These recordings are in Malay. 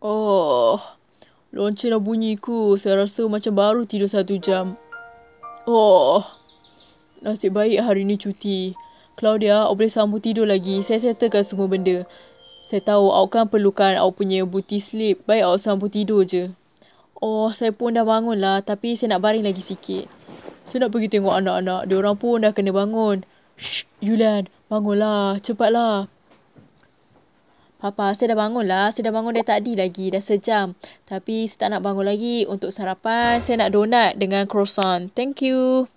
Oh, lonceng dah bunyi ku. Saya rasa macam baru tidur 1 jam. Oh, nasib baik hari ni cuti. Claudia, awak boleh sambung tidur lagi. Saya settlekan semua benda. Saya tahu awak kan perlukan awak punya booty sleep. Baik awak sambung tidur je. Oh, saya pun dah bangun lah. Tapi saya nak baring lagi sikit. Saya nak pergi tengok anak-anak. Diorang pun dah kena bangun. Shh, Yulan, bangunlah. Cepatlah. Papa, saya dah bangun lah. Saya dah bangun dari tadi lagi. Dah sejam. Tapi saya tak nak bangun lagi. Untuk sarapan, saya nak donat dengan croissant. Thank you.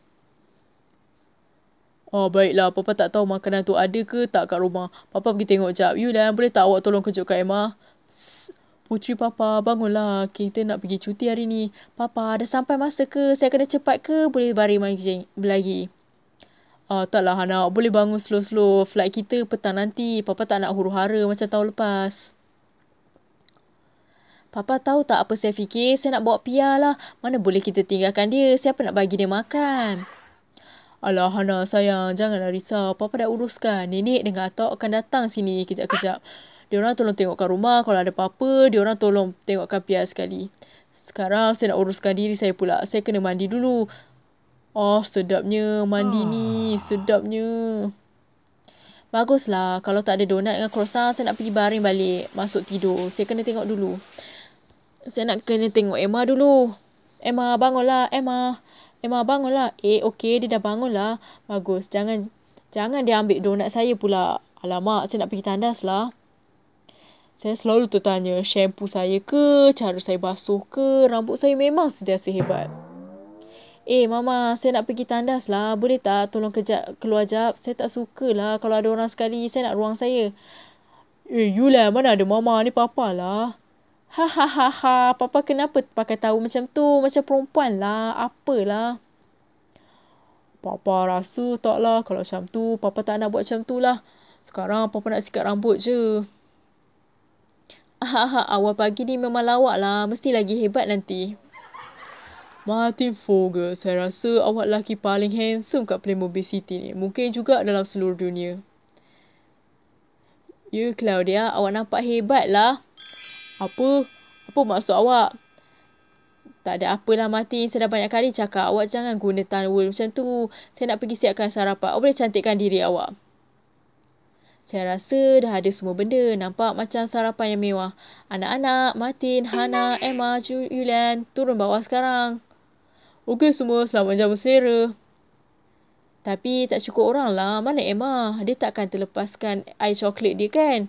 Oh, baiklah. Papa tak tahu makanan tu ada ke tak kat rumah. Papa pergi tengok jap. Yulan, boleh tak awak tolong kejutkan Emma? Psst. Puteri Papa, bangunlah. Kita nak pergi cuti hari ni. Papa, dah sampai masa ke? Saya kena cepat ke? Boleh baring lagi? Taklah Hana. Boleh bangun slow-slow. Flight kita petang nanti. Papa tak nak huru-hara macam tahun lepas. Papa tahu tak apa saya fikir? Saya nak bawa Pia lah. Mana boleh kita tinggalkan dia? Siapa nak bagi dia makan? Alah Hana sayang. Janganlah risau. Papa dah uruskan. Nenek dengan Atok akan datang sini kejap-kejap. Diorang tolong tengokkan rumah. Kalau ada apa-apa, diorang tolong tengokkan Pia sekali. Sekarang saya nak uruskan diri saya pula. Saya kena mandi dulu. Oh, sedapnya mandi ni. Sedapnya. Baguslah. Kalau tak ada donat dengan croissant, saya nak pergi baring balik. Masuk tidur. Saya kena tengok dulu. Saya nak kena tengok Emma dulu. Emma, bangunlah. Emma, bangunlah. Okey. Dia dah bangunlah. Bagus. Jangan dia ambil donat saya pula. Alamak, saya nak pergi tandas lah. Saya selalu tertanya, shampoo saya ke, cara saya basuh ke, rambut saya memang sentiasa hebat. Mama, saya nak pergi tandas lah. Boleh tak tolong keluar jap? Saya tak sukalah kalau ada orang sekali. Saya nak ruang saya. Yulan, mana ada Mama? Ni Papa lah. Ha. Papa kenapa pakai tahu macam tu? Macam perempuan lah. Apalah. Papa rasa taklah kalau macam tu. Papa tak nak buat macam tu lah. Sekarang Papa nak sikat rambut je. Awal pagi ni memang lawak lah. Mesti lagi hebat nanti. Martin Fogel, saya rasa awak lelaki paling handsome kat Playmobil City ni. Mungkin juga dalam seluruh dunia. Ya, Claudia, awak nampak hebat lah. Apa maksud awak? Tak ada apalah Martin. Saya dah banyak kali cakap. Awak jangan guna towel macam tu. Saya nak pergi siapkan sarapan. Awak boleh cantikkan diri awak. Saya rasa dah ada semua benda. Nampak macam sarapan yang mewah. Anak-anak, Martin, Hana, Emma, Yulan, turun bawah sekarang. Okey semua, selamat jamu selera. Tapi tak cukup orang lah. Mana Emma? Dia takkan terlepaskan air coklat dia kan?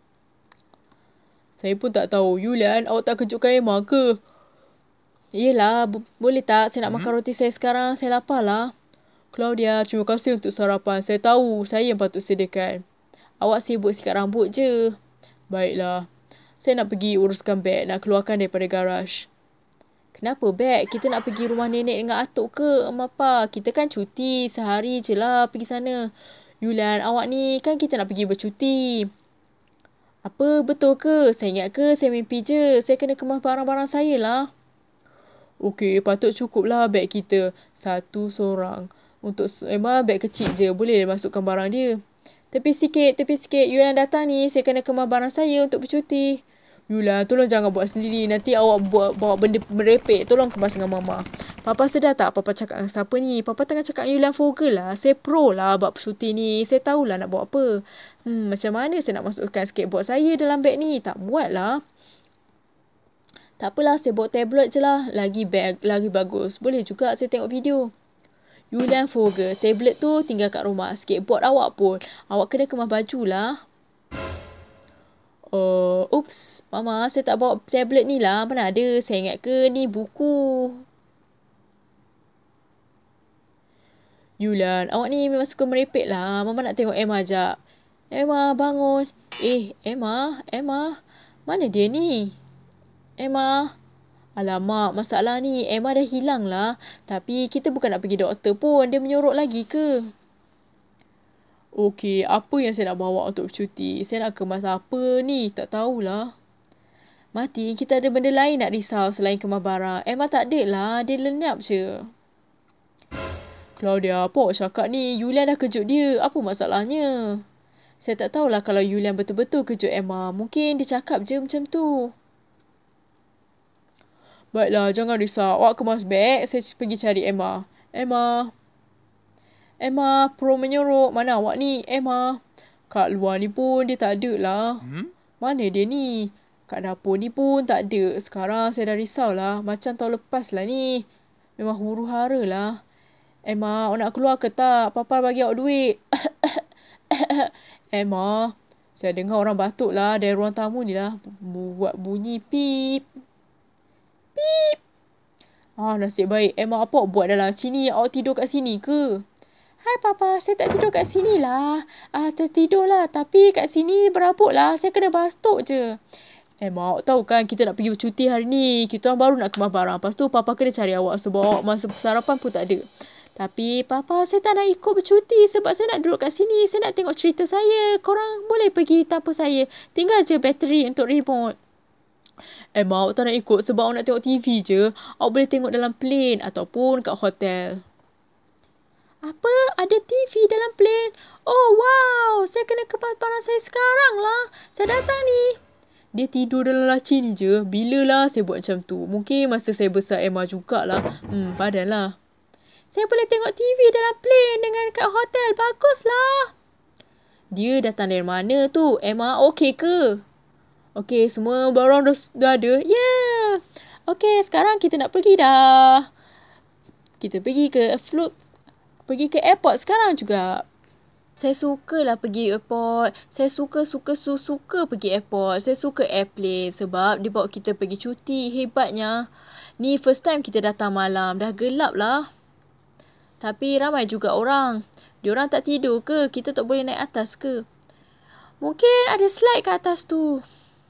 Saya pun tak tahu. Yulan, awak tak kejutkan Emma ke? Yelah, boleh tak? Saya nak makan roti saya sekarang. Saya lapar lah. Claudia, terima kasih untuk sarapan. Saya tahu saya yang patut sediakan. Awak sibuk sikat rambut je. Baiklah. Saya nak pergi uruskan beg. Nak keluarkan daripada garaj. Kenapa beg? Kita nak pergi rumah nenek dengan atuk ke? Apa? Kita kan cuti. Sehari je lah pergi sana. Yulan, awak ni kan kita nak pergi bercuti. Apa? Betul ke? Saya ingat ke? Saya mimpi je. Saya kena kemas barang-barang saya lah. Okey, patut cukup lah beg kita. Satu seorang. Untuk Emma, beg kecil je. Boleh masukkan barang dia. Tepi sikit. Yulan datang ni. Saya kena kemas barang saya untuk bercuti. Yulan, tolong jangan buat sendiri. Nanti awak bawa benda merepek. Tolong kemas dengan Mama. Papa sedar tak Papa cakap dengan siapa ni? Papa tengah cakap Yulan Fogel lah. Saya pro lah buat bercuti ni. Saya tahulah nak buat apa. Macam mana saya nak masukkan skateboard saya dalam beg ni? Tak buat lah. Tak apalah, saya bawa tablet je lah. Lagi bagus. Boleh juga saya tengok video. Yulan Fogel, tablet tu tinggal kat rumah. Skateboard awak pun. Awak kena kemas baju lah. Oops. Mama, saya tak bawa tablet ni lah. Mana ada? Saya ingat ke ni buku. Yulan, awak ni memang suka merepek lah. Mama nak tengok Emma jap. Emma, bangun. Emma. Mana dia ni? Emma. Alamak, masalah ni. Emma dah hilang lah. Tapi kita bukan nak pergi doktor pun. Dia menyorok lagi ke? Okey, apa yang saya nak bawa untuk bercuti? Saya nak kemas apa ni? Tak tahulah. Mati, kita ada benda lain nak risau selain kemas barang. Emma tak ada lah. Dia lenyap je. Claudia, apa awak cakap ni? Yulian dah kejut dia. Apa masalahnya? Saya tak tahulah kalau Yulian betul-betul kejut Emma. Mungkin dia cakap je macam tu. Baiklah, jangan risau. Awak kemas beg, saya pergi cari Emma. Emma, Pro menyorok. Mana awak ni, Emma? Kat luar ni pun dia tak ada lah. Mana dia ni? Kat dapur ni pun tak ada. Sekarang saya dah risau lah. Macam tahun lepas lah ni. Memang huru-hara lah. Emma, awak nak keluar ke tak? Papa bagi awak duit. Emma, saya dengar orang batuk lah dari ruang tamu ni lah. Buat bunyi pip. Pip. Nasib baik. Emma, apa awak buat dalam sini? Awak tidur kat sini ke? Hai Papa, saya tak tidur kat sini lah. Tertidur lah. Tapi kat sini berabuk lah. Saya kena batuk je. Emma, awak tahu kan kita nak pergi bercuti hari ni. Kita orang baru nak kemas barang. Lepas tu Papa kena cari awak sebab awak masa sarapan pun tak ada. Tapi Papa, saya tak nak ikut bercuti sebab saya nak duduk kat sini. Saya nak tengok cerita saya. Korang boleh pergi tanpa saya. Tinggal je bateri untuk remote. Emma, awak tak nak ikut sebab awak nak tengok TV je. Awak boleh tengok dalam plane ataupun kat hotel. Apa? Ada TV dalam plane? Oh, wow. Saya kena kemas barang saya sekarang lah. Saya datang ni. Dia tidur dalam laci ni je. Bilalah saya buat macam tu? Mungkin masa saya besar Emma jugalah. Padan lah. Saya boleh tengok TV dalam plane dengan kat hotel. Baguslah. Dia datang dari mana tu? Emma, okey ke? Okey, semua barang dah ada? Yeah. Okey, sekarang kita nak pergi dah. Kita pergi ke airport sekarang juga. Saya sukalah pergi airport. Saya suka pergi airport. Saya suka airplane sebab dia bawa kita pergi cuti. Hebatnya. Ni first time kita datang malam. Dah gelap lah. Tapi ramai juga orang. Diorang tak tidur ke? Kita tak boleh naik atas ke? Mungkin ada slide kat atas tu.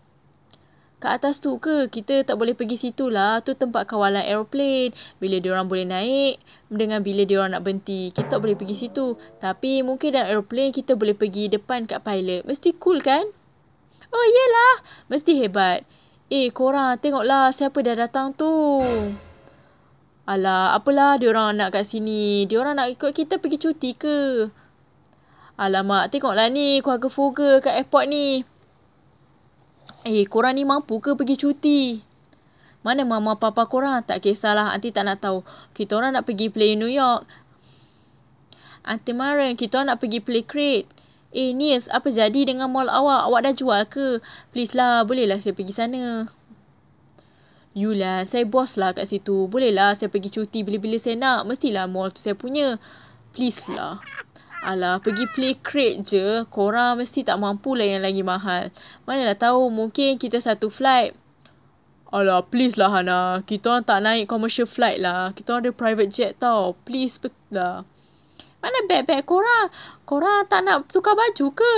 Kat atas tu ke? Kita tak boleh pergi situ lah. Tu tempat kawalan aeroplane. Bila diorang boleh naik dengan bila diorang nak berhenti. Kita tak boleh pergi situ. Tapi mungkin dalam aeroplane kita boleh pergi depan kat pilot. Mesti cool kan? Oh yelah. Mesti hebat. Korang tengoklah siapa dah datang tu. Alah, apalah diorang nak kat sini. Diorang nak ikut kita pergi cuti ke? Alamak, tengoklah ni keluarga Fogel kat airport ni. Korang ni mampu ke pergi cuti? Mana mama papa korang? Tak kisahlah, aunty tak nak tahu. Kita orang nak pergi play New York. Aunty Maren, kita orang nak pergi play crate. Niels, apa jadi dengan mall awak? Awak dah jual ke? Please lah, bolehlah saya pergi sana. Yulah, saya bos lah kat situ. Bolehlah saya pergi cuti bila-bila saya nak. Mestilah mall tu saya punya. Please lah. Alah, pergi play crate je. Korang mesti tak mampu lah yang lagi mahal. Manalah tahu, mungkin kita satu flight. Alah, please lah Hana. Kita orang tak naik commercial flight lah. Kita orang ada private jet tau. Please lah. Mana beg-beg korang? Korang tak nak tukar baju ke?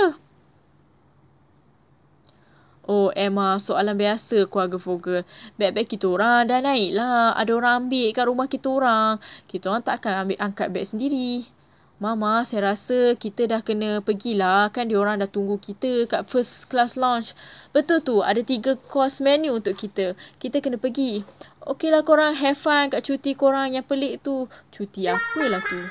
Oh Emma, soalan biasa keluarga Fogel. Beg-beg kita orang dah naik lah. Ada orang ambil kat rumah kita orang. Kita orang tak akan angkat beg sendiri. Mama, saya rasa kita dah kena pergilah. Kan diorang dah tunggu kita kat first class lounge. Betul tu, ada 3 course menu untuk kita. Kita kena pergi. Okeylah korang have fun kat cuti korang yang pelik tu. Cuti apalah tu?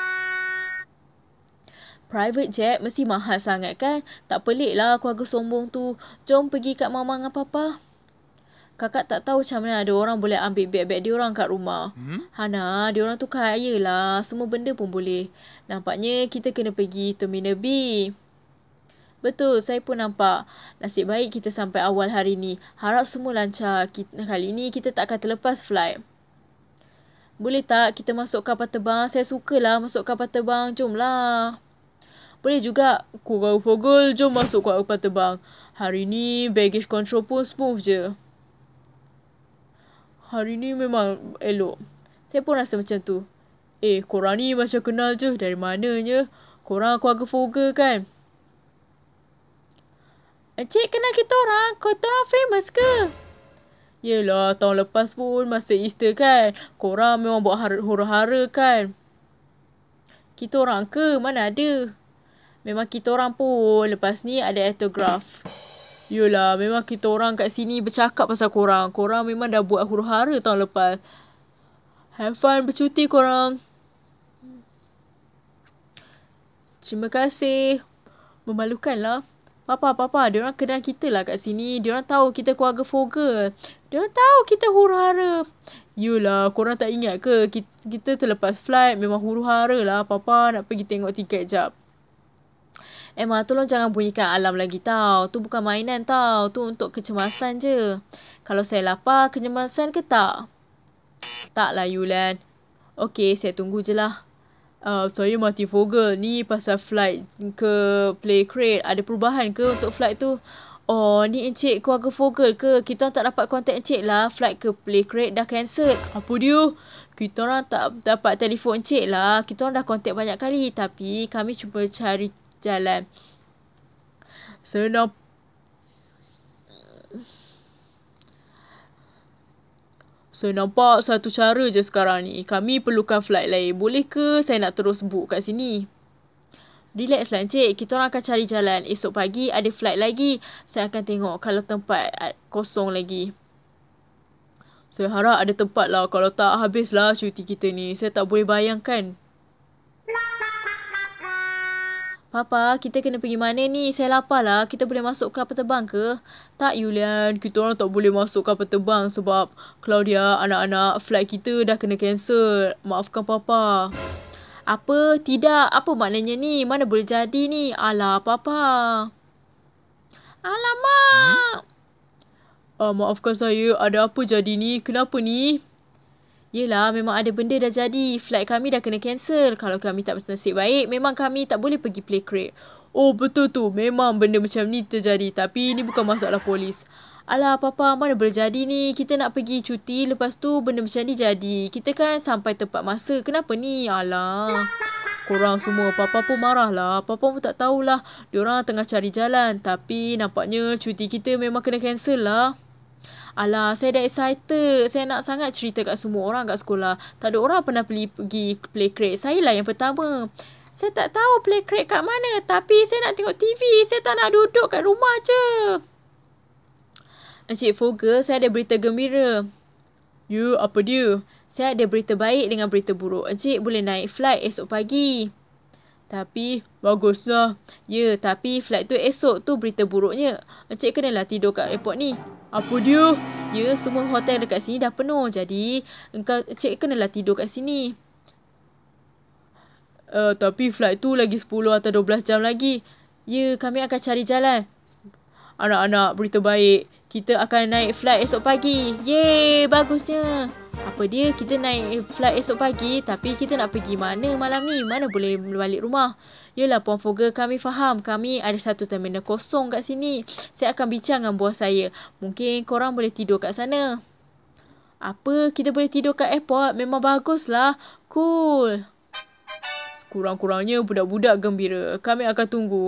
Private jet mesti mahal sangat kan? Tak pelik lah keluarga sombong tu. Jom pergi kat mama dengan papa. Kakak tak tahu macam mana ada orang boleh ambil beg-beg diorang kat rumah. Hana, diorang tu kaya lah. Semua benda pun boleh. Nampaknya kita kena pergi Terminal B. Betul, saya pun nampak. Nasib baik kita sampai awal hari ni. Harap semua lancar. Kali ni kita tak akan terlepas flight. Boleh tak kita masuk kapal terbang? Saya sukalah masuk kapal terbang. Jomlah. Boleh juga. Keluarga Fogel, jom masuk kapal terbang. Hari ni baggage control pun smooth je. Hari ni memang elok. Saya pun rasa macam tu. Korang ni macam kenal je. Dari mananya? Korang keluarga Fogel kan? Encik kenal kita orang? Kita orang famous ke? Yelah, tahun lepas pun masa Easter kan? Korang memang buat hura-hara kan? Kita orang ke? Mana ada? Memang kita orang pun lepas ni ada autograph. Yelah, memang kita orang kat sini bercakap pasal korang. Korang memang dah buat huru-hara tahun lepas. Have fun bercuti korang. Terima kasih. Memalukanlah. Papa, diorang kenal kita lah kat sini. Diorang tahu kita keluarga Fogel. Diorang tahu kita huru-hara. Yulah, korang tak ingat ke? Kita terlepas flight. Memang huru-hara lah. Papa nak pergi tengok tiket jap. Emma, tolong jangan bunyikan alarm lagi tau. Tu bukan mainan tau. Tu untuk kecemasan je. Kalau saya lapar, kecemasan ke tak? Taklah, Yulan. Okey, saya tunggu je lah. Saya Martin Fogel. Ni pasal flight ke Play Crate. Ada perubahan ke untuk flight tu? Oh, ni Encik keluarga Fogel ke? Kita tak dapat kontak Encik lah. Flight ke Play Crate dah cancel. Apa dia? Kita orang tak dapat telefon Encik lah. Kita orang dah kontak banyak kali. Tapi kami cuba cari jalan. Saya nampak satu cara je sekarang ni. Kami perlukan flight lain. Boleh ke saya nak terus book kat sini? Relax lah Encik. Kita orang akan cari jalan. Esok pagi ada flight lagi. Saya akan tengok kalau tempat kosong lagi. Saya harap ada tempat lah. Kalau tak, habislah cuti kita ni. Saya tak boleh bayangkan. Papa, kita kena pergi mana ni? Saya lapar lah. Kita boleh masuk kapal terbang ke? Tak, Yulian. Kita orang tak boleh masuk kapal terbang sebab Claudia, anak-anak, flight kita dah kena cancel. Maafkan Papa. Apa? Tidak. Apa maknanya ni? Mana boleh jadi ni? Alah, Papa. Alamak. Maafkan saya. Ada apa jadi ni? Kenapa ni? Yelah, memang ada benda dah jadi. Flight kami dah kena cancel. Kalau kami tak bernasib baik, memang kami tak boleh pergi Play Crate. Oh, betul tu. Memang benda macam ni terjadi. Tapi ni bukan masalah polis. Alah, Papa, mana boleh jadi ni? Kita nak pergi cuti. Lepas tu, benda macam ni jadi. Kita kan sampai tepat masa. Kenapa ni? Alah. Korang semua, Papa pun marah lah. Papa pun tak tahulah. Diorang tengah cari jalan. Tapi nampaknya cuti kita memang kena cancel lah. Alah, saya dah excited. Saya nak sangat cerita kat semua orang kat sekolah. Tak ada orang pernah pergi Play Crate. Saya lah yang pertama. Saya tak tahu Play Crate kat mana. Tapi saya nak tengok TV. Saya tak nak duduk kat rumah je. Encik Fogel, saya ada berita gembira. Ya, apa dia? Saya ada berita baik dengan berita buruk. Encik boleh naik flight esok pagi. Tapi, baguslah. Ya, tapi flight tu esok tu berita buruknya. Encik kenalah tidur kat airport ni. Apa dia? Ya, semua hotel dekat sini dah penuh. Jadi, Encik kenalah tidur kat sini. Tapi flight tu lagi 10 atau 12 jam lagi. Ya, kami akan cari jalan. Anak-anak, berita baik. Kita akan naik flight esok pagi. Yeay, bagusnya. Apa dia? Kita naik flight esok pagi. Tapi kita nak pergi mana malam ni? Mana boleh balik rumah? Yelah, Puan Fogel, kami faham. Kami ada satu terminal kosong kat sini. Saya akan bincang dengan bos saya. Mungkin korang boleh tidur kat sana. Apa? Kita boleh tidur kat airport? Memang baguslah. Cool. Kurang-kurangnya budak-budak gembira. Kami akan tunggu.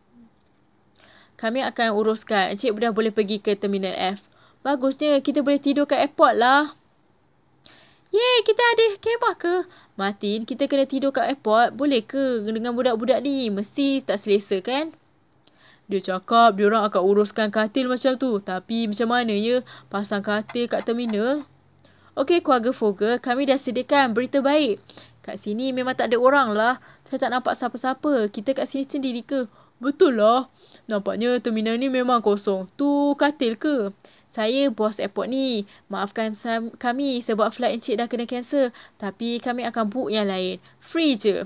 Kami akan uruskan. Encik dah boleh pergi ke terminal F. Bagusnya, kita boleh tidur kat airport lah. Yeay, kita ada kemah ke? Martin, kita kena tidur kat airport. Boleh ke dengan budak-budak ni? Mesti tak selesa kan? Dia cakap diorang akan uruskan katil macam tu. Tapi macam mana ya? Pasang katil kat terminal? Okey, keluarga Fogel, kami dah sediakan berita baik. Kat sini memang tak ada orang lah. Saya tak nampak siapa-siapa. Kita kat sini sendiri ke? Betul lah. Nampaknya terminal ni memang kosong. Tu katil ke? Saya bos airport ni. Maafkan kami sebab flight Encik dah kena cancel. Tapi kami akan book yang lain. Free je.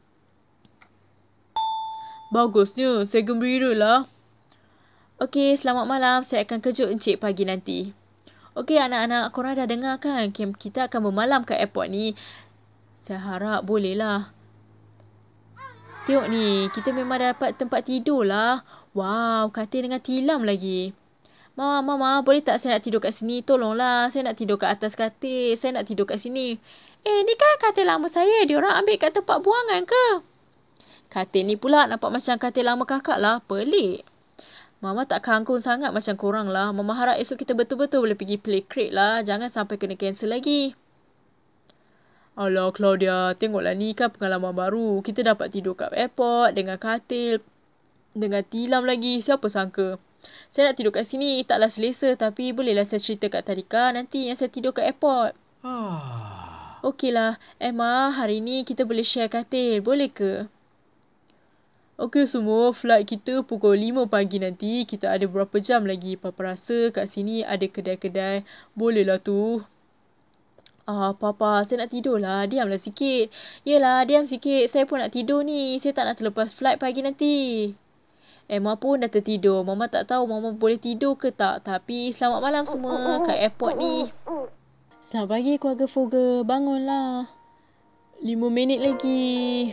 Bagusnya. Saya gembira lah. Okey, selamat malam. Saya akan kejut Encik pagi nanti. Okey, anak-anak. Korang dah dengar kan? Kita akan bermalam kat airport ni. Saya harap boleh lah. Tengok ni. Kita memang dapat tempat tidur lah. Wow, katil dengan tilam lagi. Mama, boleh tak saya nak tidur kat sini? Tolonglah, saya nak tidur kat atas katil. Saya nak tidur kat sini. Ni kan katil lama saya. Diorang ambil kat tempat buangan ke? Katil ni pula nampak macam katil lama kakak lah. Pelik. Mama tak kangkung sangat macam korang lah. Mama harap esok kita betul-betul boleh pergi Play Crate lah. Jangan sampai kena cancel lagi. Alah, Claudia. Tengoklah ni kan pengalaman baru. Kita dapat tidur kat airport dengan katil. Dengan tilam lagi. Siapa sangka? Saya nak tidur kat sini. Taklah selesa. Tapi bolehlah saya cerita kat Tarika nanti yang saya tidur kat airport. Okeylah. Emma, hari ni kita boleh share katil. Boleh ke? Okey semua, flight kita pukul 5 pagi nanti. Kita ada berapa jam lagi? Papa rasa kat sini ada kedai-kedai. Bolehlah tu. Papa, saya nak tidur lah. Diamlah sikit. Yelah, diam sikit. Saya pun nak tidur ni. Saya tak nak terlepas flight pagi nanti. Emma pun dah tertidur. Mama tak tahu Mama boleh tidur ke tak. Tapi selamat malam semua kat airport ni. Selamat pagi keluarga Foga. Bangunlah. 5 minit lagi.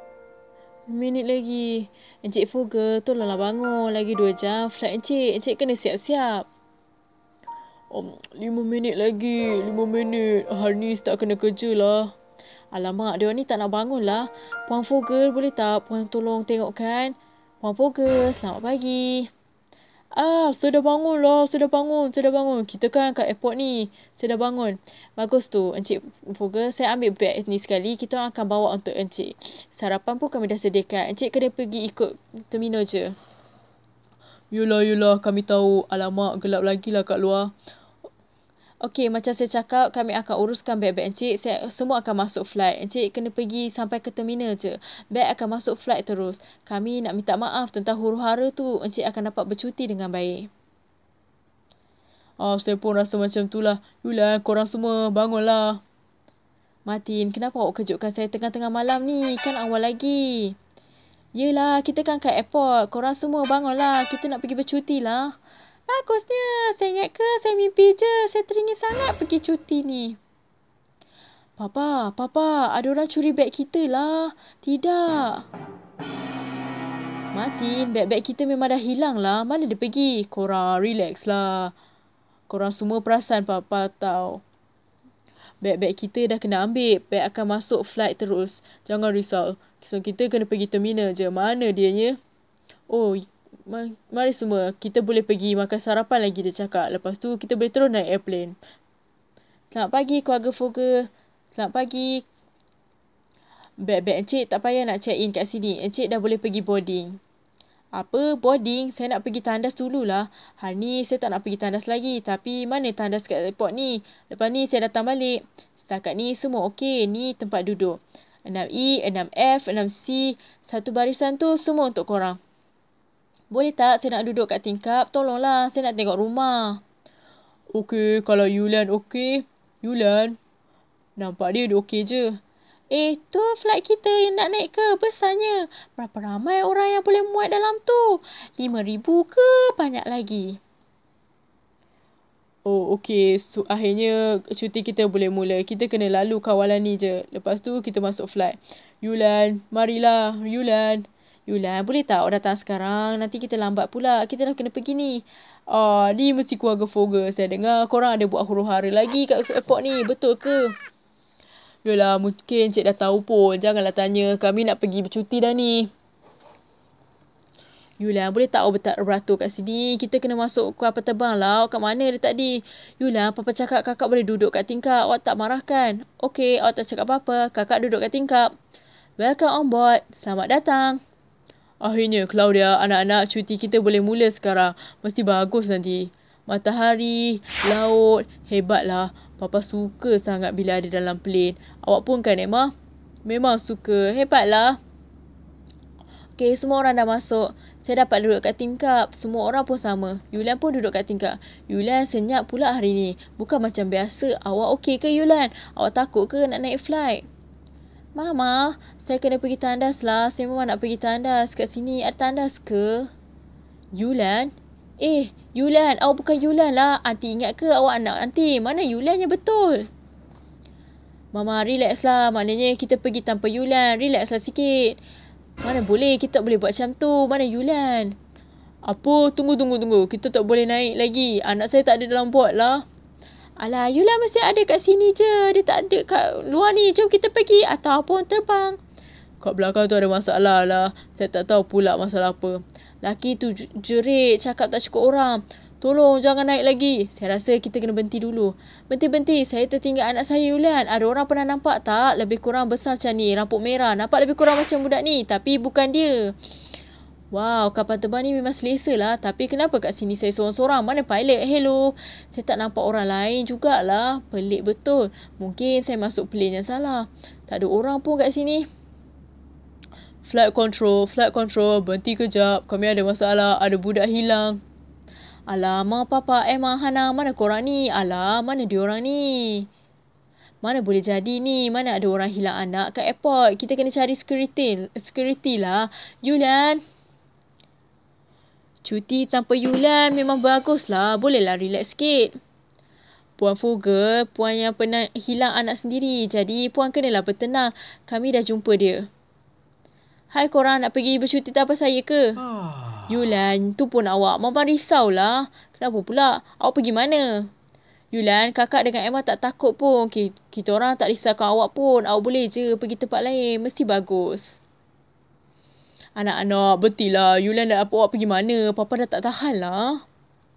Encik Foga, tolonglah bangun. Lagi 2 jam flight Encik. Encik kena siap-siap. 5 minit lagi. 5 minit. Hari ni tak kena kerja lah. Alamak, dia ni tak nak bangun lah. Puan Foga, boleh tak Puan tolong tengokkan? Puan Foga, selamat pagi. Sudah bangun lah. Sudah bangun. Kita kan kat airport ni. Sudah bangun. Bagus tu. Encik Foga, saya ambil beg ni sekali. Kita orang akan bawa untuk Encik. Sarapan pun kami dah sediakan. Encik kena pergi ikut terminal je. Yelah. Kami tahu. Alamak, gelap lagi lah kat luar. Okey, macam saya cakap, kami akan uruskan beg-beg Encik. Semua akan masuk flight. Encik kena pergi sampai ke terminal je. Beg akan masuk flight terus. Kami nak minta maaf tentang huru-hara tu. Encik akan dapat bercuti dengan baik. Saya pun rasa macam tu lah. Yulan, korang semua bangunlah. Martin, kenapa awak kejutkan saya tengah-tengah malam ni? Kan awal lagi. Yelah, kita kan kat airport. Korang semua bangunlah. Kita nak pergi bercuti lah. Bagusnya. Saya ingat ke saya mimpi je. Saya teringin sangat pergi cuti ni. Papa, ada orang curi beg kita lah. Tidak. Martin, beg-beg kita memang dah hilang lah. Mana dia pergi? Korang relax lah. Korang semua perasan Papa tahu. Beg-beg kita dah kena ambil. Beg akan masuk flight terus. Jangan risau. So, kita kena pergi terminal je. Mana dianya? Mari semua. Kita boleh pergi makan sarapan lagi, dia cakap. Lepas tu, kita boleh terus naik airplane. Selamat pagi, keluarga Foga. Selamat pagi. Beg-beg Encik tak payah nak check in kat sini. Encik dah boleh pergi boarding. Apa? Boarding? Saya nak pergi tandas dululah. Hari ni saya tak nak pergi tandas lagi. Tapi mana tandas kat airport ni? Lepas ni saya datang balik. Setakat ni semua okey. Ni tempat duduk. 6E, 6F, 6C. Satu barisan tu semua untuk korang. Boleh tak saya nak duduk kat tingkap? Tolonglah, saya nak tengok rumah. Okey, kalau Yulan okey. Yulan, nampak dia okey je. Tu flight kita yang nak naik ke? Besarnya. Berapa ramai orang yang boleh muat dalam tu? 5,000 ke? Banyak lagi. Okey. So, akhirnya cuti kita boleh mula. Kita kena lalu kawalan ni je. Lepas tu kita masuk flight. Yulan, marilah. Yulan, boleh tak awak datang sekarang? Nanti kita lambat pula. Kita dah kena pergi ni. Ni mesti keluarga Foga. Saya dengar korang ada buat huru-hara lagi kat airport ni. Betul ke? Yalah, mungkin Encik dah tahu pun. Janganlah tanya. Kami nak pergi bercuti dah ni. Yulan, boleh tak awak beratur kat sini? Kita kena masuk kapal terbang lah. Awak kat mana dia tadi? Yulan, Papa cakap kakak boleh duduk kat tingkap. Awak tak marahkan? Okey, awak tak cakap apa-apa. Kakak duduk kat tingkap. Welcome on board. Selamat datang. Akhirnya, Claudia, anak-anak, cuti kita boleh mula sekarang. Mesti bagus nanti. Matahari, laut, hebatlah. Papa suka sangat bila ada dalam plane. Awak pun kan, Emma? Memang suka. Hebatlah. Okey, semua orang dah masuk. Saya dapat duduk kat tingkap. Semua orang pun sama. Yulan pun duduk kat tingkap. Yulan senyap pula hari ni. Bukan macam biasa. Awak okey ke, Yulan? Awak takut ke nak naik flight? Mama, saya kena pergi tandas lah. Saya memang nak pergi tandas. Kat sini ada tandas ke? Yulan? Yulan. Awak bukan Yulan lah. Aunty ingat ke awak anak aunty? Mana Yulan yang betul? Mama, relax lah. Maknanya kita pergi tanpa Yulan. Relax lah sikit. Mana boleh. Kita tak boleh buat macam tu. Mana Yulan? Apa? Tunggu. Kita tak boleh naik lagi. Anak saya tak ada dalam bot lah. Alah, Yulan mesti ada kat sini je. Dia tak ada kat luar ni. Jom kita pergi. Ataupun terbang. Kat belakang tu ada masalah lah. Saya tak tahu pula masalah apa. Laki tu jerit. Cakap tak cukup orang. Tolong jangan naik lagi. Saya rasa kita kena berhenti dulu. Berhenti. Saya tertinggal anak saya, Yulan. Ada orang pernah nampak tak? Lebih kurang besar macam ni. Rambut merah. Nampak lebih kurang macam budak ni. Tapi bukan dia. Wow, kapal terbang ni memang selesa lah. Tapi kenapa kat sini saya seorang-seorang? Mana pilot? Hello. Saya tak nampak orang lain jugalah. Pelik betul. Mungkin saya masuk plane yang salah. Tak ada orang pun kat sini. Flight control, berhenti kejap. Kami ada masalah, ada budak hilang. Alah, Mak, Papa, Emma, Hana, mana korang ni? Alah, mana diorang ni? Mana boleh jadi ni? Mana ada orang hilang anak kat airport? Kita kena cari security lah. Yulian. Cuti tanpa Yulian memang bagus lah. Bolehlah relax sikit. Puan Fogel, puan yang pernah hilang anak sendiri. Jadi, puan kenalah bertenang. Kami dah jumpa dia. Hai korang, nak pergi bercuti tanpa saya ke? Yulan, tu pun awak. Mama risaulah. Kenapa pula? Awak pergi mana? Yulan, kakak dengan Emma tak takut pun. Kita orang tak risaukan awak pun. Awak boleh je pergi tempat lain. Mesti bagus. Anak-anak, betul lah. Yulan dah awak pergi mana? Papa dah tak tahan lah.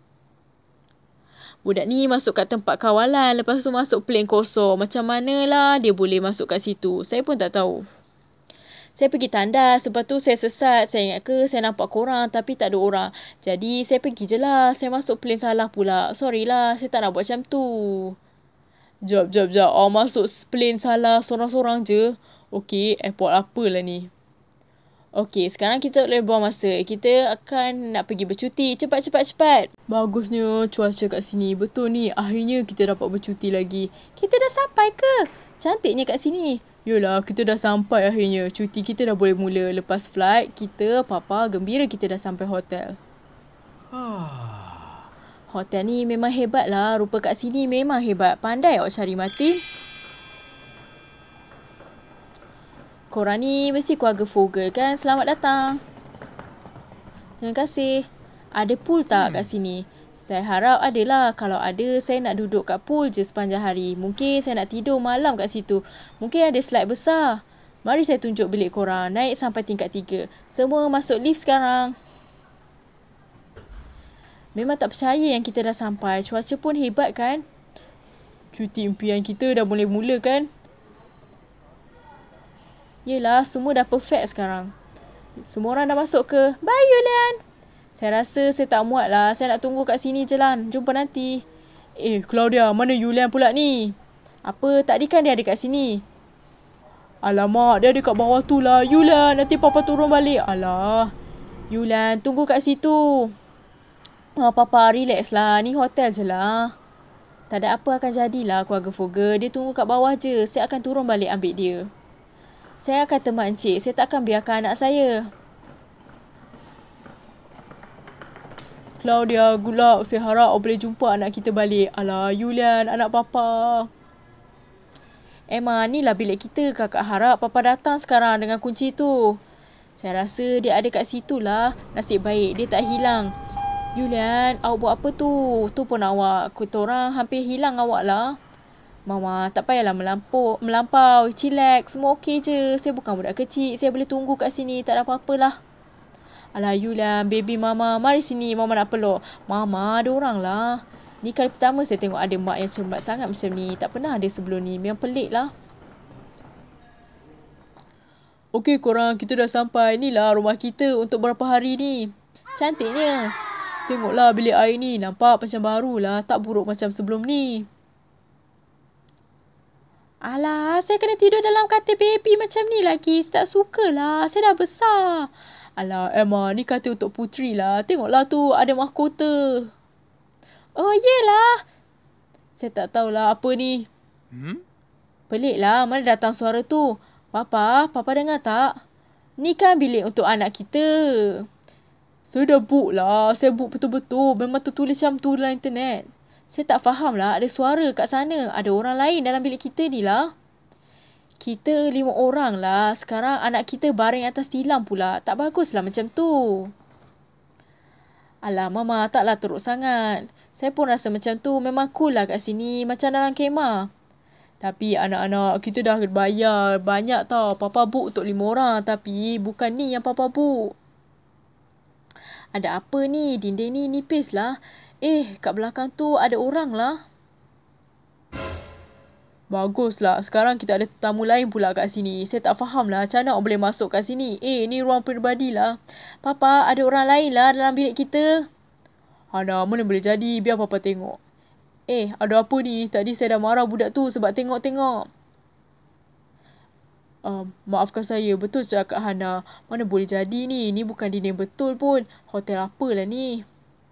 Budak ni masuk kat tempat kawalan. Lepas tu masuk plane kosong. Macam manalah dia boleh masuk kat situ? Saya pun tak tahu. Saya pergi tandas. Lepas tu saya sesat. Saya ingat ke saya nampak korang tapi tak ada orang. Jadi saya pergi je lah. Saya masuk plane salah pula. Sorry lah. Saya tak nak buat macam tu. Jap. Awak masuk plane salah sorang-sorang je. Okey, airport apalah ni? Okey, sekarang kita boleh buang masa. Kita akan nak pergi bercuti. Cepat. Bagusnya cuaca kat sini. Betul ni. Akhirnya kita dapat bercuti lagi. Kita dah sampai ke? Cantiknya kat sini. Yolah, kita dah sampai akhirnya. Cuti kita dah boleh mula. Lepas flight, Papa gembira kita dah sampai hotel. Hotel ni memang hebat lah. Rupa kat sini memang hebat. Pandai awak cari, Martin. Korang ni mesti keluarga Fogel kan? Selamat datang. Terima kasih. Ada pool tak kat sini? Saya harap adalah. Kalau ada, saya nak duduk kat pool je sepanjang hari. Mungkin saya nak tidur malam kat situ. Mungkin ada slide besar. Mari saya tunjuk bilik korang. Naik sampai tingkat 3. Semua masuk lift sekarang. Memang tak percaya yang kita dah sampai. Cuaca pun hebat kan? Cuti impian kita dah boleh mula kan? Yelah, semua dah perfect sekarang. Semua orang dah masuk ke? Bye, Yulian. Saya rasa saya tak muat lah. Saya nak tunggu kat sini je lah. Jumpa nanti. Claudia, mana Yulian pula ni? Apa? Tadi kan dia ada kat sini. Alamak, dia ada kat bawah tu lah. Yulian, nanti Papa turun balik. Alah. Yulian, tunggu kat situ. Papa, relax lah. Ni hotel je lah. Tak ada apa akan jadilah keluarga Fogel. Dia tunggu kat bawah je. Saya akan turun balik ambil dia. Saya akan teman encik. Saya tak akan biarkan anak saya. Claudia, good luck. Saya harap awak boleh jumpa anak kita balik. Alah, Yulian, anak Papa. Emma, ni lah bilik kita. Kakak harap Papa datang sekarang dengan kunci tu. Saya rasa dia ada kat situ lah. Nasib baik dia tak hilang. Yulian, awak buat apa tu? Tu pun awak. Kita orang hampir hilang awak lah. Mama, tak payahlah melampau. Chillax, semua okey je. Saya bukan budak kecil. Saya boleh tunggu kat sini. Tak ada apa-apalah. Alah, Yulian, baby Mama. Mari sini, Mama nak peluk. Mama, ada orang lah. Ni kali pertama saya tengok ada mak yang cermat sangat macam ni. Tak pernah ada sebelum ni. Memang pelik lah. Okey korang, kita dah sampai. Inilah rumah kita untuk berapa hari ni. Cantiknya. Tengoklah bilik air ni. Nampak macam baru lah. Tak buruk macam sebelum ni. Alah, saya kena tidur dalam katil baby macam ni lagi. Saya tak suka lah. Saya dah besar. Alah, Emma, ni katil untuk puteri lah. Tengoklah tu, ada mahkota. Oh, yelah. Saya tak tahulah apa ni. Pelik lah, mana datang suara tu? Papa dengar tak? Ni kan bilik untuk anak kita. Saya dah book lah. Saya book betul-betul. Memang tertulis macam tu dalam internet. Saya tak faham lah. Ada suara kat sana. Ada orang lain dalam bilik kita ni lah. Kita 5 orang lah. Sekarang anak kita baring atas tilam pula. Tak baguslah macam tu. Alah, Mama, taklah teruk sangat. Saya pun rasa macam tu. Memang cool lah kat sini. Macam dalam kemah. Tapi anak-anak, kita dah bayar banyak tau. Papa book untuk 5 orang. Tapi bukan ni yang Papa book. Ada apa ni? Dinding ni nipis lah. Kat belakang tu ada orang lah. Baguslah. Sekarang kita ada tetamu lain pula kat sini. Saya tak faham lah macam mana orang boleh masuk kat sini. Ni ruang peribadi lah. Papa, ada orang lain lah dalam bilik kita. Hana, mana boleh jadi? Biar Papa tengok. Ada apa ni? Tadi saya dah marah budak tu sebab tengok-tengok. Maafkan saya, betul cakap Hana. Mana boleh jadi ni? Ni bukan dinding betul pun. Hotel apalah ni?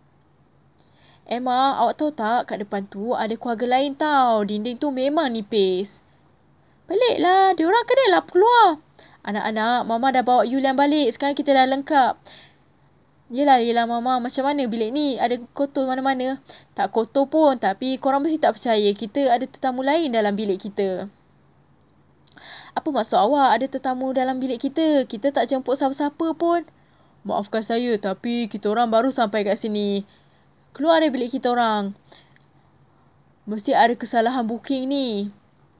Emma, awak tahu tak kat depan tu ada keluarga lain tau. Dinding tu memang nipis. Peliklah, diorang kenalah keluar. Anak-anak, Mama dah bawa Yulian balik. Sekarang kita dah lengkap. Yelah Mama, macam mana bilik ni? Ada kotor mana-mana? Tak kotor pun, tapi korang mesti tak percaya. Kita ada tetamu lain dalam bilik kita. Apa maksud awak ada tetamu dalam bilik kita? Kita tak jemput siapa-siapa pun. Maafkan saya, tapi kita orang baru sampai kat sini. Keluar dari bilik kita orang. Mesti ada kesalahan booking ni.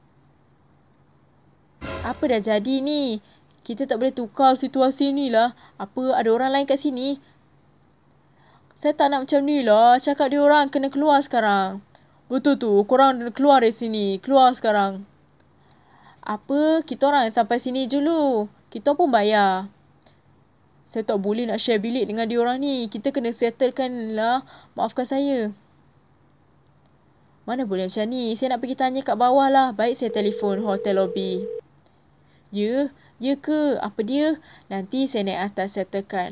Apa dah jadi ni? Kita tak boleh tukar situasi ni lah. Apa ada orang lain kat sini? Saya tak nak macam ni lah. Cakap dia orang kena keluar sekarang. Betul tu, korang keluar dari sini. Keluar sekarang. Apa? Kita orang sampai sini dulu. Kita pun bayar. Saya tak boleh nak share bilik dengan diorang ni. Kita kena settlekan lah. Maafkan saya. Mana boleh macam ni? Saya nak pergi tanya kat bawah lah. Baik, saya telefon hotel lobby. Ya ke? Apa dia? Nanti saya naik atas settlekan.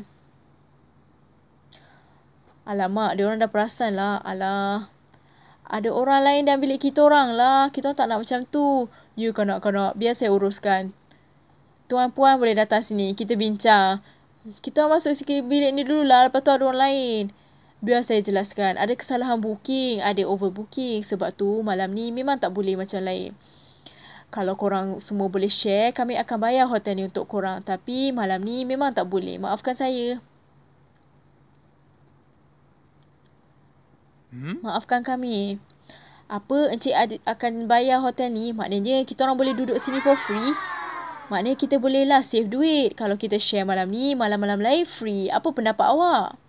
Alamak, diorang dah perasan lah. Alah. Ada orang lain dalam bilik kita orang lah. Kita tak nak macam tu. Ya kanak-kanak, biar saya uruskan. Tuan-puan boleh datang sini. Kita bincang. Kita masuk sikit bilik ni dulu lah. Lepas tu ada orang lain. Biar saya jelaskan. Ada kesalahan booking. Ada overbooking. Sebab tu malam ni memang tak boleh macam lain. Kalau korang semua boleh share, kami akan bayar hotel ni untuk korang. Tapi malam ni memang tak boleh. Maafkan saya. Maafkan kami. Apa Encik akan bayar hotel ni? Maknanya kita orang boleh duduk sini for free. Maknanya kita bolehlah save duit. Kalau kita share malam ni, malam-malam lain free. Apa pendapat awak?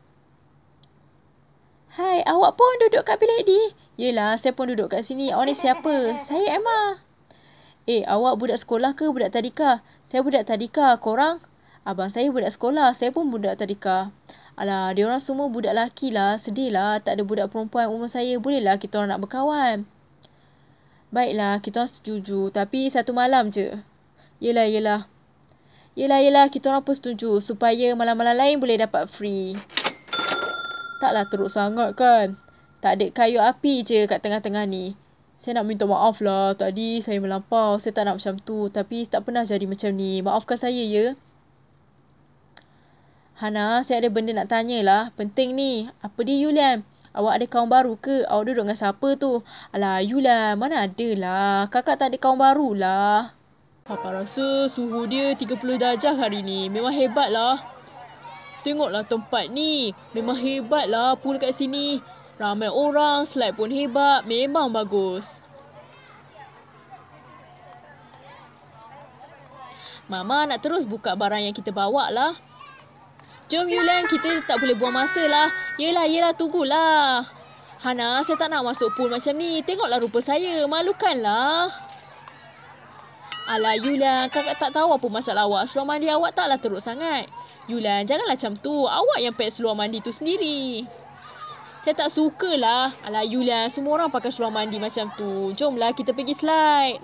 Hai, awak pun duduk kat bilik ni? Yelah, saya pun duduk kat sini. Awak ni siapa? Saya Emma. Awak budak sekolah ke budak tadika? Saya budak tadika. Korang? Abang saya budak sekolah. Saya pun budak tadika. Alah, diorang semua budak lelaki lah. Sedih lah. Tak ada budak perempuan umur saya. Bolehlah kita orang nak berkawan. Baiklah, kita orang setuju. Tapi satu malam je. Yelah. Kita orang pun setuju. Supaya malam-malam lain boleh dapat free. Taklah teruk sangat kan. Tak ada kayu api je kat tengah-tengah ni. Saya nak minta maaf lah. Tadi saya melampau. Saya tak nak macam tu. Tapi tak pernah jadi macam ni. Maafkan saya ya. Hana, saya ada benda nak tanya lah. Penting ni. Apa dia Yulian? Awak ada kawan baru ke? Awak duduk dengan siapa tu? Alah Yulian, mana ada lah. Kakak tak ada kawan baru lah. Papa rasa suhu dia 30 darjah hari ni. Memang hebat lah. Tengoklah tempat ni. Memang hebat lah pool kat sini. Ramai orang, slide pun hebat. Memang bagus. Mama nak terus buka barang yang kita bawa lah. Jom Yulian, kita tak boleh buang masa lah. Yelah, tunggulah. Hana, saya tak nak masuk pool macam ni. Tengoklah rupa saya. Malukanlah. Alah Yulian, kakak tak tahu apa masalah awak. Seluar mandi awak taklah teruk sangat. Yulian, janganlah macam tu. Awak yang pack seluar mandi tu sendiri. Saya tak sukalah. Alah Yulian, semua orang pakai seluar mandi macam tu. Jomlah kita pergi slide.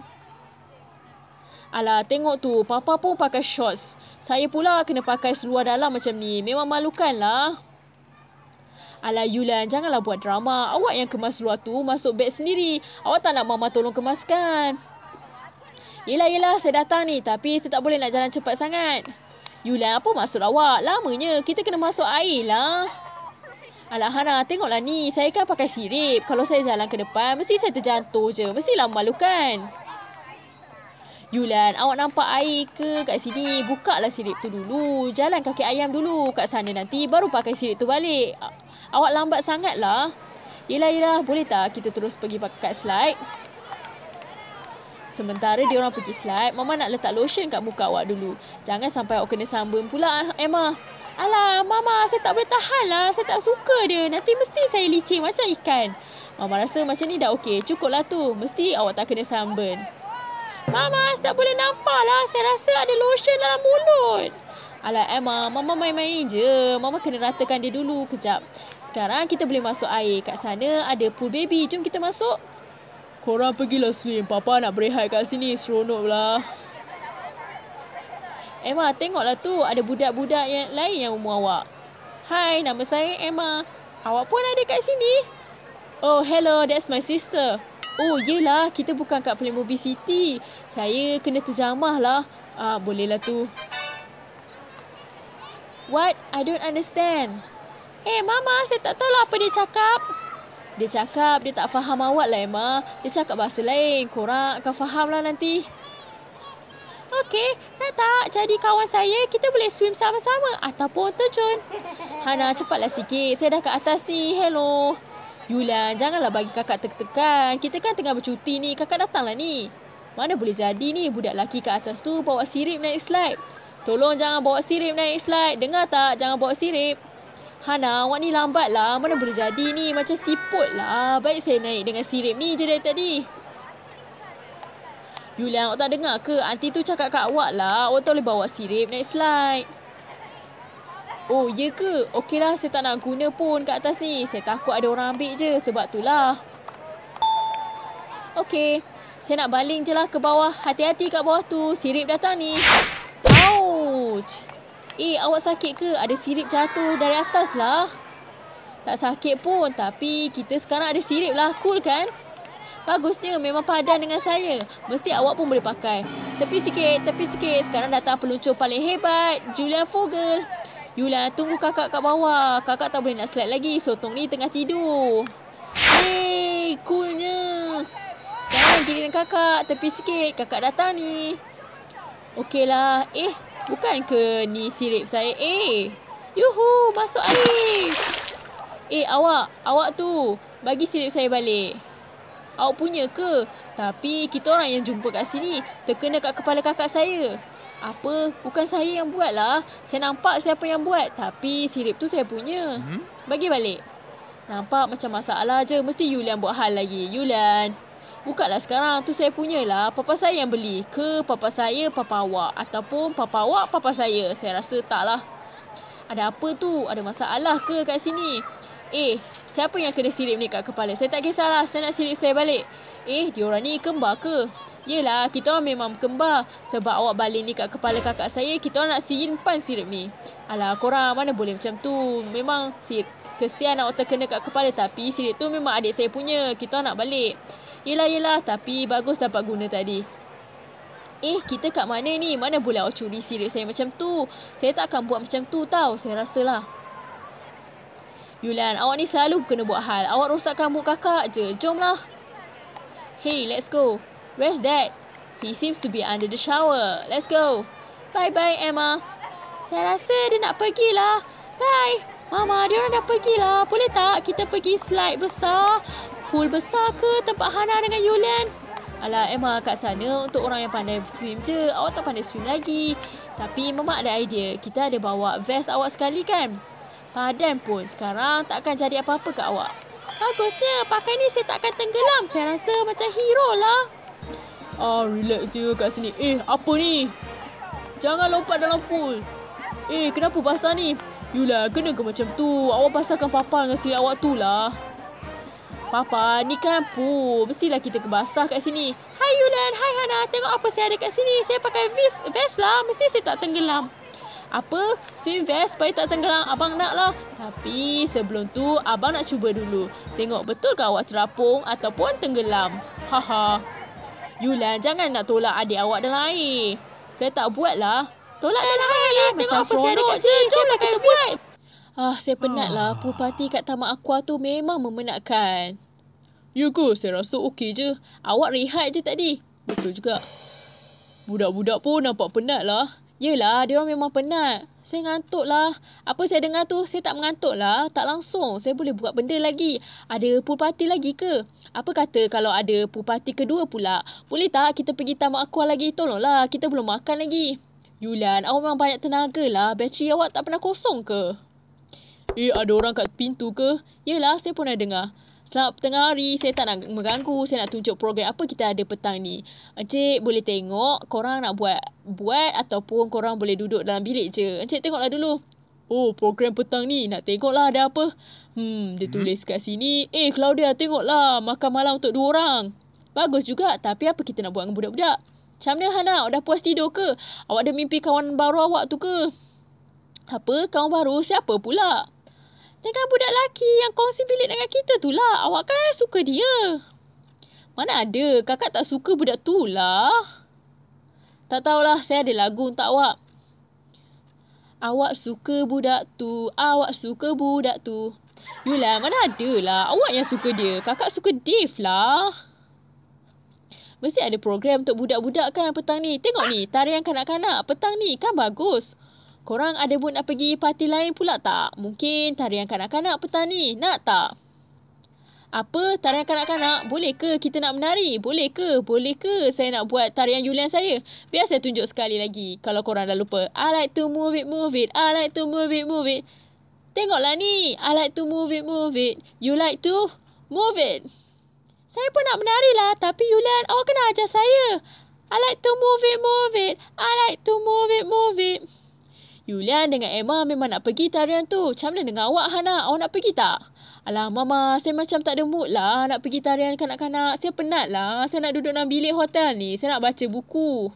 Alah, tengok tu. Papa pun pakai shorts. Saya pula kena pakai seluar dalam macam ni. Memang malukanlah. Alah, Yulian, janganlah buat drama. Awak yang kemas seluar tu masuk beg sendiri. Awak tak nak Mama tolong kemaskan. Yelah, saya datang ni. Tapi saya tak boleh nak jalan cepat sangat. Yulian, apa maksud awak? Lamanya. Kita kena masuk air lah. Alah, Hana, tengoklah ni. Saya kan pakai sirip. Kalau saya jalan ke depan, mesti saya terjatuh je. Mestilah memalukan. Yulian, awak nampak air ke kat sini? Bukalah sirip tu dulu. Jalan kaki ayam dulu kat sana nanti. Baru pakai sirip tu balik. Awak lambat sangat lah. Yelah. Boleh tak kita terus pergi kat slide? Sementara dia orang pergi slide, Mama nak letak lotion kat muka awak dulu. Jangan sampai awak kena sunburn pula, Emma. Alah, Mama, saya tak boleh tahan lah. Saya tak suka dia. Nanti mesti saya licin macam ikan. Mama rasa macam ni dah okey. Cukuplah tu. Mesti awak tak kena sunburn. Mama, saya tak boleh nampak lah. Saya rasa ada lotion dalam mulut. Alah, Emma, Mama main-main je. Mama kena ratakan dia dulu. Kejap. Sekarang kita boleh masuk air. Kat sana ada pool baby. Jom kita masuk. Korang pergilah swim. Papa nak berehat kat sini. Seronok lah. Emma, tengoklah tu. Ada budak-budak yang lain yang umur awak. Hai, nama saya Emma. Awak pun ada kat sini? Oh, hello. That's my sister. Oh, yelah. Kita bukan kat Playmobil City. Saya kena terjamah lah. Bolehlah tu. What? I don't understand. Mama, saya tak tahu lah apa dia cakap. Dia cakap dia tak faham awak lah, Emma. Dia cakap bahasa lain. Korang akan faham lah nanti. Okey, tak. Jadi kawan saya, kita boleh swim sama-sama ataupun terjun. Hana, cepatlah sikit. Saya dah kat atas ni. Hello. Yulan, janganlah bagi kakak tekan. Kita kan tengah bercuti ni. Kakak datanglah ni. Mana boleh jadi ni budak lelaki kat atas tu bawa sirip naik slide. Tolong jangan bawa sirip naik slide. Dengar tak? Jangan bawa sirip. Hana, awak ni lambat lah. Mana boleh jadi ni? Macam siput lah. Baik saya naik dengan sirip ni je dari tadi. Yulian, awak tak dengar ke? Aunty tu cakap kat awak lah. Awak tak boleh bawa sirip naik slide. Oh, ya ke? Okeylah, saya tak nak guna pun kat atas ni. Saya takut ada orang ambil je. Sebab tu lah. Okey. Saya nak baling je lah ke bawah. Hati-hati kat bawah tu. Sirip datang ni. Ouch. Awak sakit ke? Ada sirip jatuh dari atas lah. Tak sakit pun. Tapi kita sekarang ada sirip lah. Cool kan? Bagusnya. Memang padan dengan saya. Mesti awak pun boleh pakai. Tepi sikit. Sekarang datang peluncur paling hebat. Julian Vogel. Yulan, tunggu kakak kat bawah. Kakak tak boleh nak slide lagi. Sotong ni tengah tidur. Coolnya. Sekarang giliran kakak. Tepi sikit. Kakak datang ni. Okeylah. Bukan ke ni sirip saya? Yuhu, masuk air. Awak tu. Bagi sirip saya balik. Awak punya ke? Tapi kita orang yang jumpa kat sini. Terkena kat kepala kakak saya. Apa? Bukan saya yang buat lah. Saya nampak siapa yang buat. Tapi sirip tu saya punya. Bagi balik. Nampak macam masalah je. Mesti Yulian buat hal lagi. Yulian. Bukalah sekarang. Tu saya punya lah. Papa saya yang beli. Ke papa saya, papa awak. Ataupun papa awak, papa saya. Saya rasa tak lah. Ada apa tu? Ada masalah ke kat sini? Siapa yang kena sirip ni kat kepala? Saya tak kisahlah. Saya nak sirip saya balik. Diorang ni kembar ke? Yelah, kita orang memang kembar. Sebab awak balik ni kat kepala kakak saya, kita orang nak simpan sirip ni. Alah, korang mana boleh macam tu. Memang kesian awak terkena kat kepala. Tapi sirip tu memang adik saya punya. Kita orang nak balik. Yelah. Tapi bagus dapat guna tadi. Kita kat mana ni? Mana boleh awak curi sirip saya macam tu? Saya tak akan buat macam tu tau. Saya rasalah. Yulan, awak ni selalu kena buat hal. Awak rosakkan mood kakak je. Jomlah. Hey, let's go. Where's Dad? He seems to be under the shower. Let's go. Bye-bye, Emma. Saya rasa dia nak pergilah. Bye. Mama, dia orang dah pergilah. Boleh tak kita pergi slide besar? Pool besar ke tempat Hana dengan Yulian? Alah, Emma kat sana untuk orang yang pandai swim je. Awak tak pandai swim lagi. Tapi Mama ada idea. Kita ada bawa vest awak sekali kan? Padan pun sekarang tak akan jadi apa-apa kat awak. Bagusnya. Pakai ni saya tak akan tenggelam. Saya rasa macam hero lah. Relax je kat sini. Apa ni? Jangan lompat dalam pool. Kenapa basah ni? Yulah, kena ke macam tu? Awak basahkan papa dengan sirip awak tu lah. Papa, ni kan pool. Mestilah kita kebasah kat sini. Hai Yulan, hai Hana. Tengok apa saya ada kat sini. Saya pakai vest lah. Mesti saya tak tenggelam. Apa? Swim vest supaya tak tenggelam? Abang nak lah. Tapi sebelum tu, abang nak cuba dulu. Tengok betul ke awak terapung ataupun tenggelam? Haha. Yulan, jangan nak tolak adik awak dalam air. Saya tak buat lah. Tolak dalam air. Tengok apa saya ada kat sini. Jomlah kita buat. Saya penat lah. Pool party kat Taman Aqua tu memang memenatkan. Ya ke? Saya rasa okey je. Awak rehat je tadi. Betul juga. Budak-budak pun nampak penat lah. Yelah, dia orang memang penat. Saya ngantuk lah. Apa saya dengar tu, saya tak mengantuk lah. Tak langsung. Saya boleh buat benda lagi. Ada pool party lagi ke? Apa kata kalau ada pool party kedua pula? Boleh tak kita pergi Taman Aqua lagi? Tolonglah, kita belum makan lagi. Yulan, awak memang banyak tenaga lah. Bateri awak tak pernah kosong ke? Ada orang kat pintu ke? Yelah, saya pun dah dengar. Selamat tengah hari. Saya tak nak mengganggu. Saya nak tunjuk program apa kita ada petang ni. Encik boleh tengok. Korang nak buat ataupun korang boleh duduk dalam bilik je. Encik tengoklah dulu. Program petang ni. Nak tengoklah ada apa. Dia tulis kat sini. Claudia tengoklah. Makan malam untuk 2 orang. Bagus juga. Tapi apa kita nak buat dengan budak-budak? Macam mana Hana? Awak dah puas tidur ke? Awak ada mimpi kawan baru awak tu ke? Apa? Kawan baru? Siapa pula? Dengan budak lelaki yang kongsi bilik dengan kita tu lah. Awak kan suka dia. Mana ada? Kakak tak suka budak tu lah. Tak tahulah, saya ada lagu untuk awak. Awak suka budak tu. Awak suka budak tu. Yulah, mana ada lah. Awak yang suka dia. Kakak suka Dave lah. Mesti ada program untuk budak-budak kan petang ni. Tengok ni, tarian kanak-kanak. Petang ni kan bagus. Korang ada mood nak pergi parti lain pula tak? Mungkin tarian kanak-kanak petang ni. Nak tak? Apa? Tarian kanak-kanak? Boleh ke kita nak menari? Boleh ke? Boleh ke saya nak buat tarian Yulian saya? Biar saya tunjuk sekali lagi. Kalau korang dah lupa. I like to move it, move it. I like to move it, move it. Tengoklah ni. I like to move it, move it. You like to move it. Saya pun nak menari lah. Tapi Yulian, awak kena ajar saya. I like to move it, move it. I like to move it, move it. Yulian dengan Emma memang nak pergi tarian tu. Macam mana dengan awak, Hana? Awak nak pergi tak? Alah, Mama, saya macam tak ada mood lah nak pergi tarian kanak-kanak. Saya penat lah. Saya nak duduk dalam bilik hotel ni. Saya nak baca buku.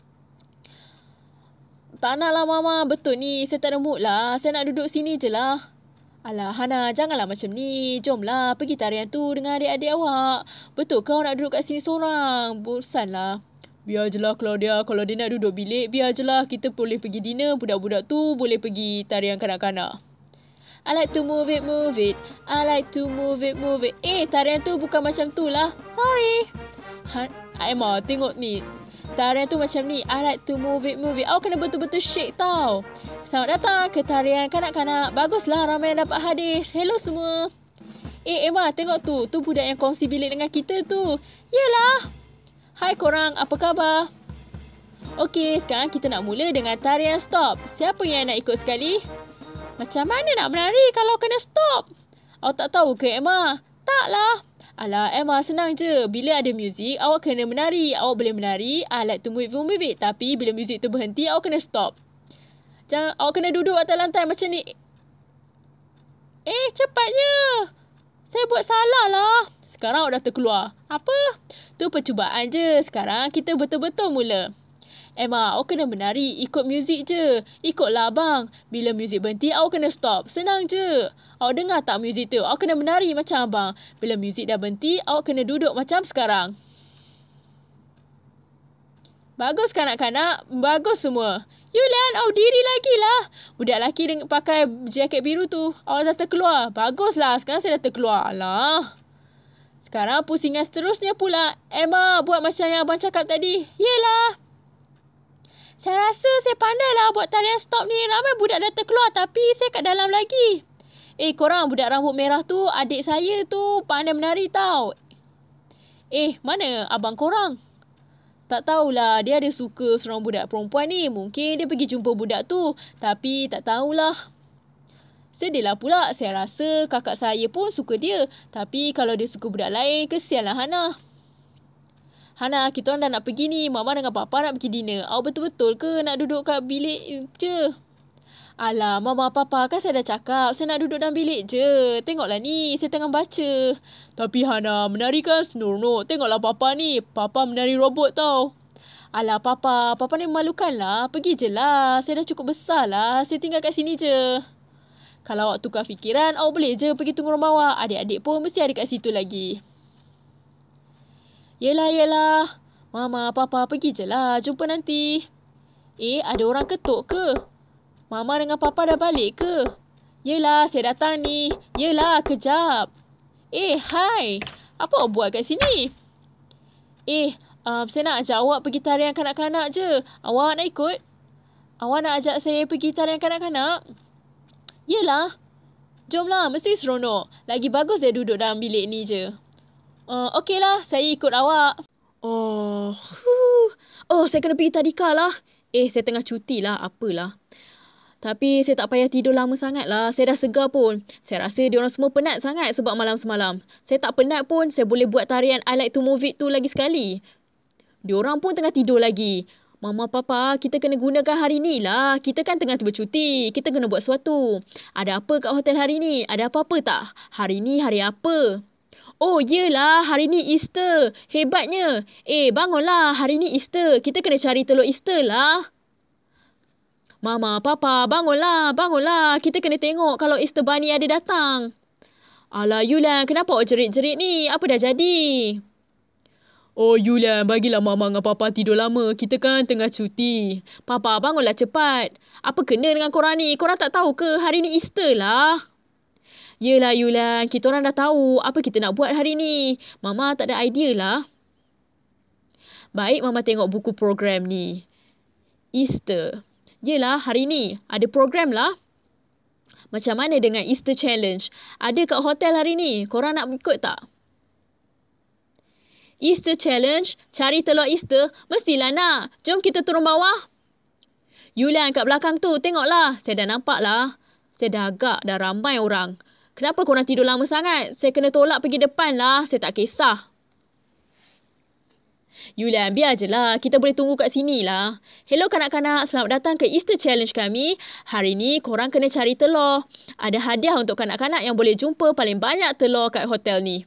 Tak nak lah, Mama. Betul ni. Saya tak ada mood lah. Saya nak duduk sini je lah. Alah, Hana, janganlah macam ni. Jomlah pergi tarian tu dengan adik-adik awak. Betul kau nak duduk kat sini seorang? Bosan lah. Biar je lah Claudia. Kalau dia nak duduk bilik, biar je lah. Kita boleh pergi dinner. Budak-budak tu boleh pergi tarian kanak-kanak. I like to move it, move it. I like to move it, move it. Tarian tu bukan macam tu lah. Sorry. Emma, tengok ni. Tarian tu macam ni. I like to move it, move it. Awak kena betul-betul shake tau. Selamat datang ke tarian kanak-kanak. Baguslah ramai yang dapat hadis. Hello semua. Emma, tengok tu. Tu budak yang kongsi bilik dengan kita tu. Yelah. Hai korang, apa khabar? Okey, sekarang kita nak mula dengan tarian stop. Siapa yang nak ikut sekali? Macam mana nak menari kalau kena stop? Awak tak tahu ke, Emma? Taklah. Alah, Emma, senang je. Bila ada muzik, awak kena menari. Awak boleh menari. I like to move it. Tapi bila muzik tu berhenti, awak kena stop. Jangan, awak kena duduk atas lantai macam ni. Cepatnya. Saya buat salah lah. Sekarang awak dah terkeluar. Apa? Tu percubaan je. Sekarang kita betul-betul mula. Emma, awak kena menari. Ikut muzik je. Ikutlah abang. Bila muzik berhenti, awak kena stop. Senang je. Awak dengar tak muzik tu? Awak kena menari macam abang. Bila muzik dah berhenti, awak kena duduk macam sekarang. Bagus kanak-kanak. Bagus semua. Yulian, awak diri lagi lah. Budak lelaki pakai jaket biru tu. Awak dah terkeluar. Baguslah. Sekarang saya dah terkeluar. Alah. Sekarang pusingan seterusnya pula. Emma, buat macam yang abang cakap tadi. Yelah. Saya rasa saya pandai lah buat tarian stop ni. Ramai budak dah terkeluar tapi saya kat dalam lagi. Korang budak rambut merah tu, adik saya tu pandai menari tau. Mana abang korang? Tak tahulah, dia ada suka seorang budak perempuan ni. Mungkin dia pergi jumpa budak tu. Tapi tak tahulah. Sedihlah pula, saya rasa kakak saya pun suka dia. Tapi kalau dia suka budak lain, kesianlah Hana. Hana, kita orang dah nak pergi ni. Mama dengan Papa nak pergi dinner. Awak betul-betul ke nak duduk kat bilik je? Alah, Mama, Papa, kan saya dah cakap. Saya nak duduk dalam bilik je. Tengoklah ni, saya tengah baca. Tapi Hana, menari kan seronok. Tengoklah Papa ni. Papa menari robot tau. Alah, Papa ni memalukan lah. Pergi je lah. Saya dah cukup besar lah. Saya tinggal kat sini je. Kalau awak tukar fikiran, awak boleh je pergi tunggu rumah awak. Adik-adik pun mesti ada kat situ lagi. Yelah. Mama, Papa, pergi je lah. Jumpa nanti. Ada orang ketuk ke? Mama dengan Papa dah balik ke? Yelah, saya datang ni. Yelah, kejap. Hai. Apa awak buat kat sini? Saya nak ajak awak pergi tarian kanak-kanak je. Awak nak ikut? Awak nak ajak saya pergi tarian kanak-kanak? Yelah. Jomlah, mesti seronok. Lagi bagus dia duduk dalam bilik ni je. Okeylah, saya ikut awak. Saya kena pergi tadika lah. Saya tengah cuti lah, apalah. Tapi saya tak payah tidur lama sangat lah. Saya dah segar pun. Saya rasa diorang semua penat sangat sebab malam semalam. Saya tak penat pun, saya boleh buat tarian I like to move it tu lagi sekali. Diorang pun tengah tidur lagi. Mama, Papa, kita kena gunakan hari ni lah. Kita kan tengah bercuti. Kita kena buat sesuatu. Ada apa kat hotel hari ni? Ada apa-apa tak? Hari ni hari apa? Oh, yelah. Hari ni Easter. Hebatnya. Bangunlah. Hari ni Easter. Kita kena cari telur Easter lah. Mama, Papa, bangunlah. Bangunlah. Kita kena tengok kalau Easter Bunny ada datang. Alah, Yulan. Kenapa awak jerit-jerit ni? Apa dah jadi? Oh, Yulan. Bagilah Mama dengan Papa tidur lama. Kita kan tengah cuti. Papa, bangunlah cepat. Apa kena dengan korang ni? Korang tak tahu ke hari ni Easter lah? Yelah Yulan, kita orang dah tahu apa kita nak buat hari ni. Mama tak ada idea lah. Baik, Mama tengok buku program ni. Easter. Yelah, hari ni ada program lah. Macam mana dengan Easter Challenge? Ada kat hotel hari ni. Korang nak ikut tak? Easter Challenge, cari telur Easter, mestilah nak. Jom kita turun bawah. Yulan kat belakang tu, tengoklah. Saya dah nampak lah. Saya dah agak, dah ramai orang. Kenapa korang tidur lama sangat? Saya kena tolak pergi depan lah. Saya tak kisah. Yulan, biar je lah. Kita boleh tunggu kat sini lah. Hello kanak-kanak. Selamat datang ke Easter Challenge kami. Hari ni korang kena cari telur. Ada hadiah untuk kanak-kanak yang boleh jumpa paling banyak telur kat hotel ni.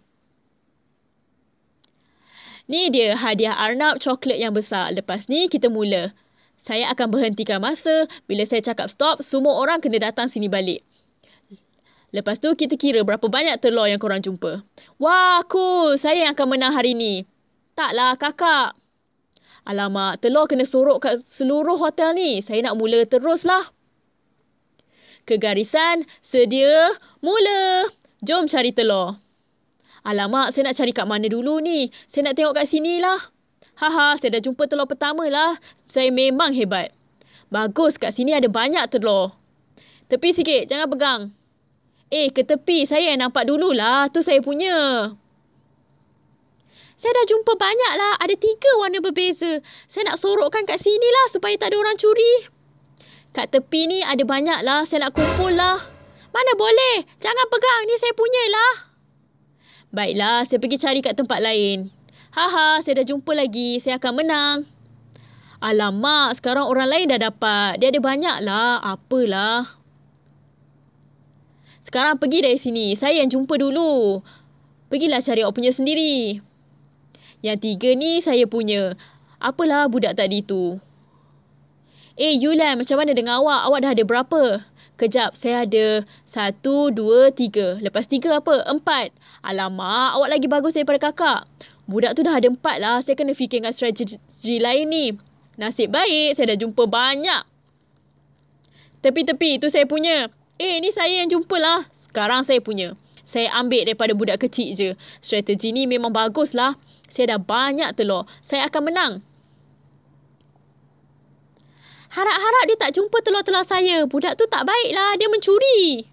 Ni dia hadiah Arnab coklat yang besar. Lepas ni kita mula. Saya akan berhentikan masa. Bila saya cakap stop, semua orang kena datang sini balik. Lepas tu kita kira berapa banyak telur yang korang jumpa. Wah, cool. Saya yang akan menang hari ni. Taklah, kakak. Alamak, telur kena sorok kat seluruh hotel ni. Saya nak mula teruslah. Kegarisan, sedia, mula. Jom cari telur. Alamak, saya nak cari kat mana dulu ni? Saya nak tengok kat sini lah. Haha, saya dah jumpa telur pertama lah. Saya memang hebat. Bagus, kat sini ada banyak telur. Tepi sikit, jangan pegang. Ke tepi. Saya yang nampak dululah. Tu saya punya. Saya dah jumpa banyak lah. Ada 3 warna berbeza. Saya nak sorokkan kat sini lah supaya tak ada orang curi. Kat tepi ni ada banyak lah. Saya nak kumpul lah. Mana boleh. Jangan pegang. Ni saya punya lah. Baiklah. Saya pergi cari kat tempat lain. Haha. Saya dah jumpa lagi. Saya akan menang. Alamak. Sekarang orang lain dah dapat. Dia ada banyak lah. Apalah. Sekarang pergi dari sini. Saya yang jumpa dulu. Pergilah cari awak punya sendiri. Yang 3 ni saya punya. Apalah budak tadi tu. Yulan, macam mana dengan awak? Awak dah ada berapa? Kejap, saya ada 1, 2, 3. Lepas 3 apa? 4. Alamak, awak lagi bagus daripada kakak. Budak tu dah ada 4 lah. Saya kena fikirkan strategi lain ni. Nasib baik, saya dah jumpa banyak. Tepi-tepi, tu saya punya. Ni saya yang jumpa lah. Sekarang saya punya. Saya ambil daripada budak kecil je. Strategi ni memang bagus lah. Saya dah banyak telur. Saya akan menang. Harap-harap dia tak jumpa telur-telur saya. Budak tu tak baik lah. Dia mencuri.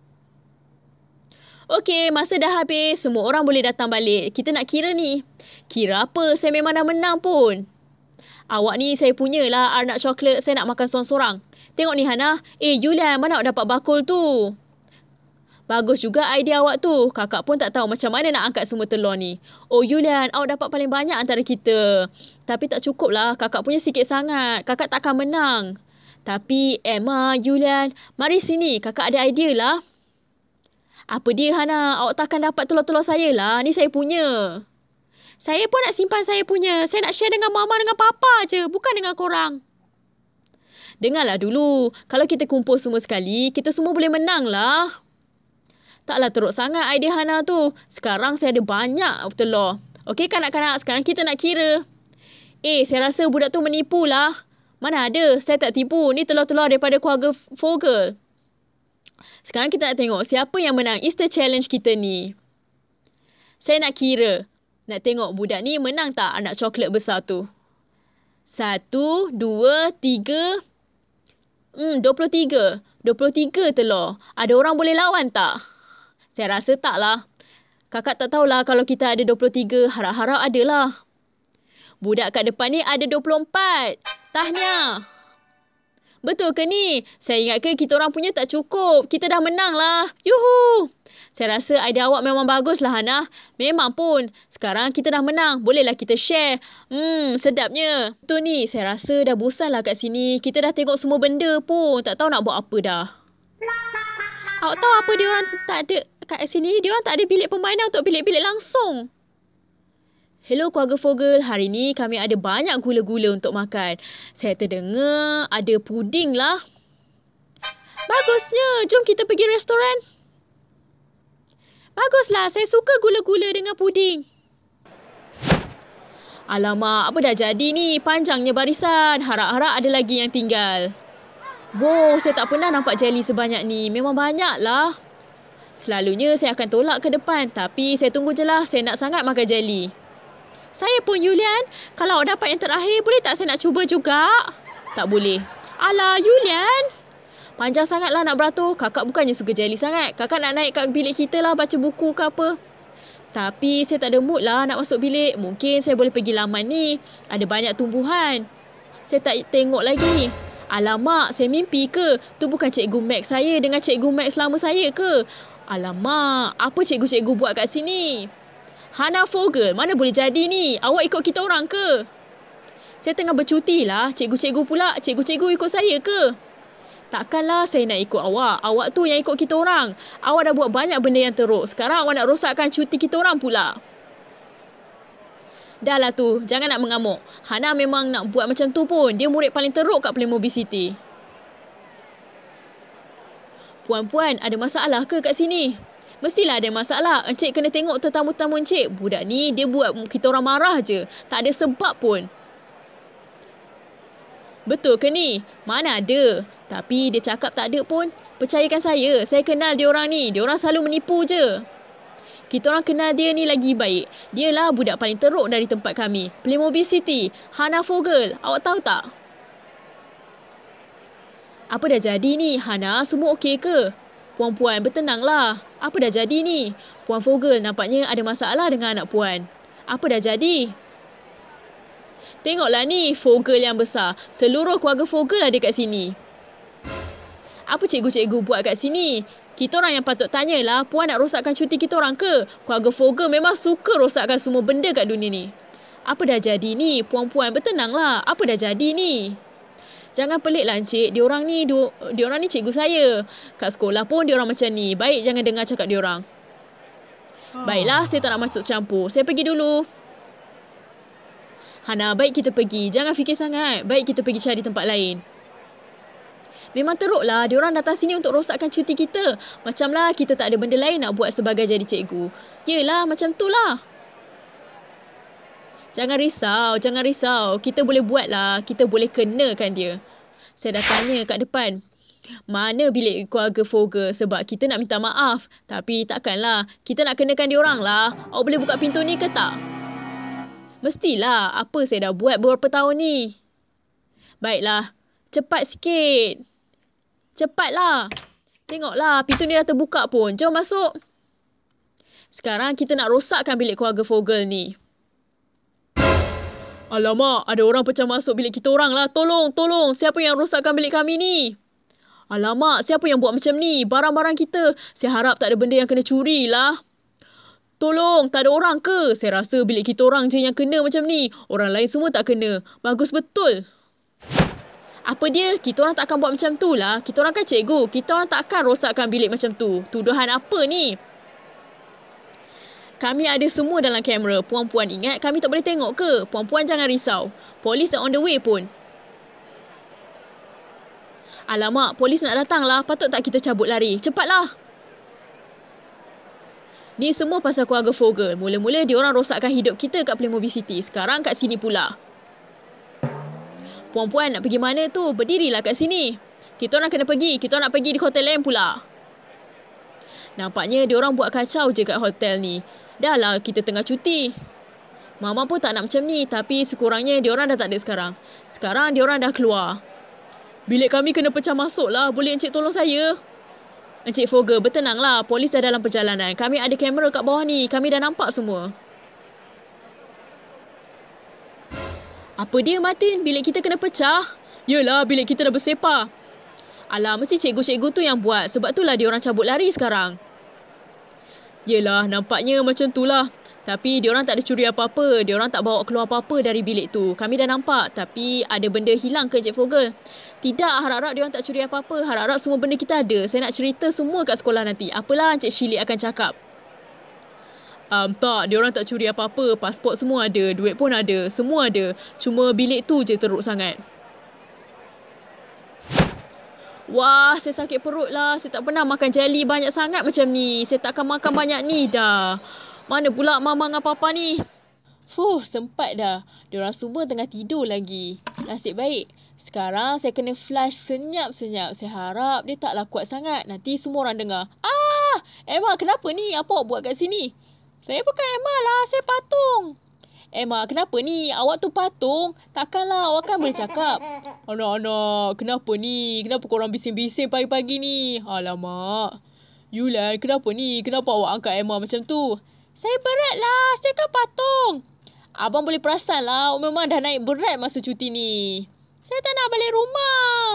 Okey, masa dah habis. Semua orang boleh datang balik. Kita nak kira ni. Kira apa? Saya memang dah menang pun. Awak ni saya punyalah Arnab coklat. Saya nak makan sorang-sorang. Tengok ni Hana. Yulan, mana awak dapat bakul tu? Bagus juga idea awak tu. Kakak pun tak tahu macam mana nak angkat semua telur ni. Oh Yulan, awak dapat paling banyak antara kita. Tapi tak cukup lah. Kakak punya sikit sangat. Kakak takkan menang. Tapi Emma, Yulan, mari sini. Kakak ada idea lah. Apa dia Hana? Awak takkan dapat telur-telur saya lah. Ni saya punya. Saya pun nak simpan saya punya. Saya nak share dengan Mama dengan Papa je. Bukan dengan korang. Dengarlah dulu. Kalau kita kumpul semua sekali, kita semua boleh menang lah. Taklah teruk sangat idea Hana tu. Sekarang saya ada banyak telur. Okey kanak-kanak, sekarang kita nak kira. Saya rasa budak tu menipu lah. Mana ada, saya tak tipu. Ni telur-telur daripada keluarga Vogel. Sekarang kita nak tengok siapa yang menang Easter Challenge kita ni. Saya nak kira. Nak tengok budak ni menang tak anak coklat besar tu. 1, 2, 3... 23. 23 telur. Ada orang boleh lawan tak? Saya rasa tak lah. Kakak tak tahulah kalau kita ada 23. Harap-harap adalah. Budak kat depan ni ada 24. Tahniah. Betul ke ni? Saya ingatkan kita orang punya tak cukup. Kita dah menang lah. Yuhu. Saya rasa idea awak memang bagus lah Hana. Memang pun. Sekarang kita dah menang. Bolehlah kita share. Sedapnya. Betul ni. Saya rasa dah bosan lah kat sini. Kita dah tengok semua benda pun. Tak tahu nak buat apa dah. Awak tahu apa dia orang tak ada? kat sini, diorang tak ada bilik permainan untuk bilik-bilik langsung. Hello keluarga Fogel, hari ni kami ada banyak gula-gula untuk makan. Saya terdengar ada puding lah. Bagusnya, jom kita pergi restoran. Baguslah, saya suka gula-gula dengan puding. Alamak, apa dah jadi ni? Panjangnya barisan. Harap-harap ada lagi yang tinggal. Wow, saya tak pernah nampak jelly sebanyak ni. Memang banyak lah. Selalunya saya akan tolak ke depan. Tapi saya tunggu je lah. Saya nak sangat makan jelly. Saya pun, Yulian. Kalau awak dapat yang terakhir, boleh tak saya nak cuba juga? Tak boleh. Alah, Yulian. Panjang sangatlah nak beratur. Kakak bukannya suka jelly sangat. Kakak nak naik kat bilik kita lah baca buku ke apa. Tapi saya tak ada mood lah nak masuk bilik. Mungkin saya boleh pergi laman ni. Ada banyak tumbuhan. Saya tak tengok lagi. Alamak, saya mimpi ke? Tu bukan Cikgu Max saya dengan Cikgu Max lama saya ke? Alamak, apa cikgu-cikgu buat kat sini? Hana Fogel, mana boleh jadi ni? Awak ikut kita orang ke? Saya tengah bercuti lah. Cikgu-cikgu pula. Cikgu-cikgu ikut saya ke? Takkanlah saya nak ikut awak. Awak tu yang ikut kita orang. Awak dah buat banyak benda yang teruk. Sekarang awak nak rosakkan cuti kita orang pula. Dah lah tu. Jangan nak mengamuk. Hana memang nak buat macam tu pun. Dia murid paling teruk kat Playmobil City. Puan-puan, ada masalah ke kat sini? Mestilah ada masalah. Encik kena tengok tetamu-tetamu encik. Budak ni dia buat kita orang marah je. Tak ada sebab pun. Betul ke ni? Mana ada. Tapi dia cakap tak ada pun. Percayakan saya. Saya kenal dia orang ni. Dia orang selalu menipu je. Kita orang kenal dia ni lagi baik. Dialah budak paling teruk dari tempat kami. Playmobil City. Hana Fogel. Awak tahu tak? Apa dah jadi ni? Hana, semua okey ke? Puan-puan, bertenanglah. Apa dah jadi ni? Puan Fogel nampaknya ada masalah dengan anak puan. Apa dah jadi? Tengoklah ni, Fogel yang besar. Seluruh keluarga Fogel ada kat sini. Apa cikgu-cikgu buat kat sini? Kita orang yang patut tanyalah, puan nak rosakkan cuti kita orang ke? Keluarga Fogel memang suka rosakkan semua benda kat dunia ni. Apa dah jadi ni? Puan-puan, bertenanglah. Apa dah jadi ni? Jangan peliklah encik, diorang ni cikgu saya. Kat sekolah pun diorang macam ni. Baik jangan dengar cakap diorang. Baiklah, saya tak nak masuk campur. Saya pergi dulu. Hana, baik kita pergi. Jangan fikir sangat. Baik kita pergi cari tempat lain. Memang teruklah, diorang datang sini untuk rosakkan cuti kita. Macamlah kita tak ada benda lain nak buat sebagai jadi cikgu. Yelah, macam tu lah. Jangan risau. Kita boleh buat lah. Kita boleh kenakan dia. Saya dah tanya kat depan. Mana bilik keluarga Fogel sebab kita nak minta maaf. Tapi takkanlah. Kita nak kenakan dia orang lah. Awak boleh buka pintu ni ke tak? Mestilah. Apa saya dah buat beberapa tahun ni? Baiklah. Cepat sikit. Cepatlah. Tengoklah. Pintu ni dah terbuka pun. Jom masuk. Sekarang kita nak rosakkan bilik keluarga Fogel ni. Alamak, ada orang pecah masuk bilik kita orang lah. Tolong. Siapa yang rosakkan bilik kami ni? Alamak, siapa yang buat macam ni? Barang-barang kita. Saya harap tak ada benda yang kena curi lah. Tolong, tak ada orang ke? Saya rasa bilik kita orang je yang kena macam ni. Orang lain semua tak kena. Bagus betul. Apa dia? Kita orang tak akan buat macam tu lah. Kita orang kan cikgu. Kita orang tak akan rosakkan bilik macam tu. Tuduhan apa ni? Kami ada semua dalam kamera. Puan-puan ingat kami tak boleh tengok ke? Puan-puan jangan risau. Polis dah on the way pun. Alamak, polis nak datang lah. Patut tak kita cabut lari? Cepatlah. Ni semua pasal keluarga Fogel. Mula-mula diorang rosakkan hidup kita kat Playmobil City. Sekarang kat sini pula. Puan-puan nak pergi mana tu? Berdirilah kat sini. Kita orang kena pergi. Kita orang nak pergi di hotel lain pula. Nampaknya diorang buat kacau je kat hotel ni. Dah lah kita tengah cuti. Mama pun tak nak macam ni. Tapi sekurangnya diorang dah tak ada sekarang. Sekarang diorang dah keluar. Bilik kami kena pecah masuk lah. Boleh encik tolong saya? Encik Fogel, bertenanglah. Polis dah dalam perjalanan. Kami ada kamera kat bawah ni. Kami dah nampak semua. Apa dia Martin? Bilik kita kena pecah? Yelah, bilik kita dah bersepah. Alah, mesti cikgu-cikgu tu yang buat. Sebab itulah diorang cabut lari sekarang. Yelah, nampaknya macam tu lah. Tapi diorang tak ada curi apa-apa. Diorang tak bawa keluar apa-apa dari bilik tu. Kami dah nampak. Tapi ada benda hilang ke Encik Fogel? Tidak, harap-harap diorang tak curi apa-apa. Harap-harap semua benda kita ada. Saya nak cerita semua kat sekolah nanti. Apalah Encik Syilik akan cakap. Tak, diorang tak curi apa-apa. Pasport semua ada, duit pun ada, semua ada. Cuma bilik tu je teruk sangat. Wah, saya sakit perut lah. Saya tak pernah makan jelly banyak sangat macam ni. Saya tak akan makan banyak ni dah. Mana pula mama dengan papa ni? Sempat dah. Diorang semua tengah tidur lagi. Nasib baik. Sekarang saya kena flush senyap-senyap. Saya harap dia taklah kuat sangat. Nanti semua orang dengar. Emma, kenapa ni? Apa awak buat kat sini? Saya bukan Emma lah. Saya patung. Emma, kenapa ni? Awak tu patung. Takkanlah awak kan boleh cakap. Anak-anak, kenapa ni? Kenapa korang bising-bising pagi-pagi ni? Alamak. Yulan, kenapa ni? Kenapa awak angkat Emma macam tu? Saya berat lah. Saya kan patung. Abang boleh perasan lah. Awak memang dah naik berat masa cuti ni. Saya tak nak balik rumah.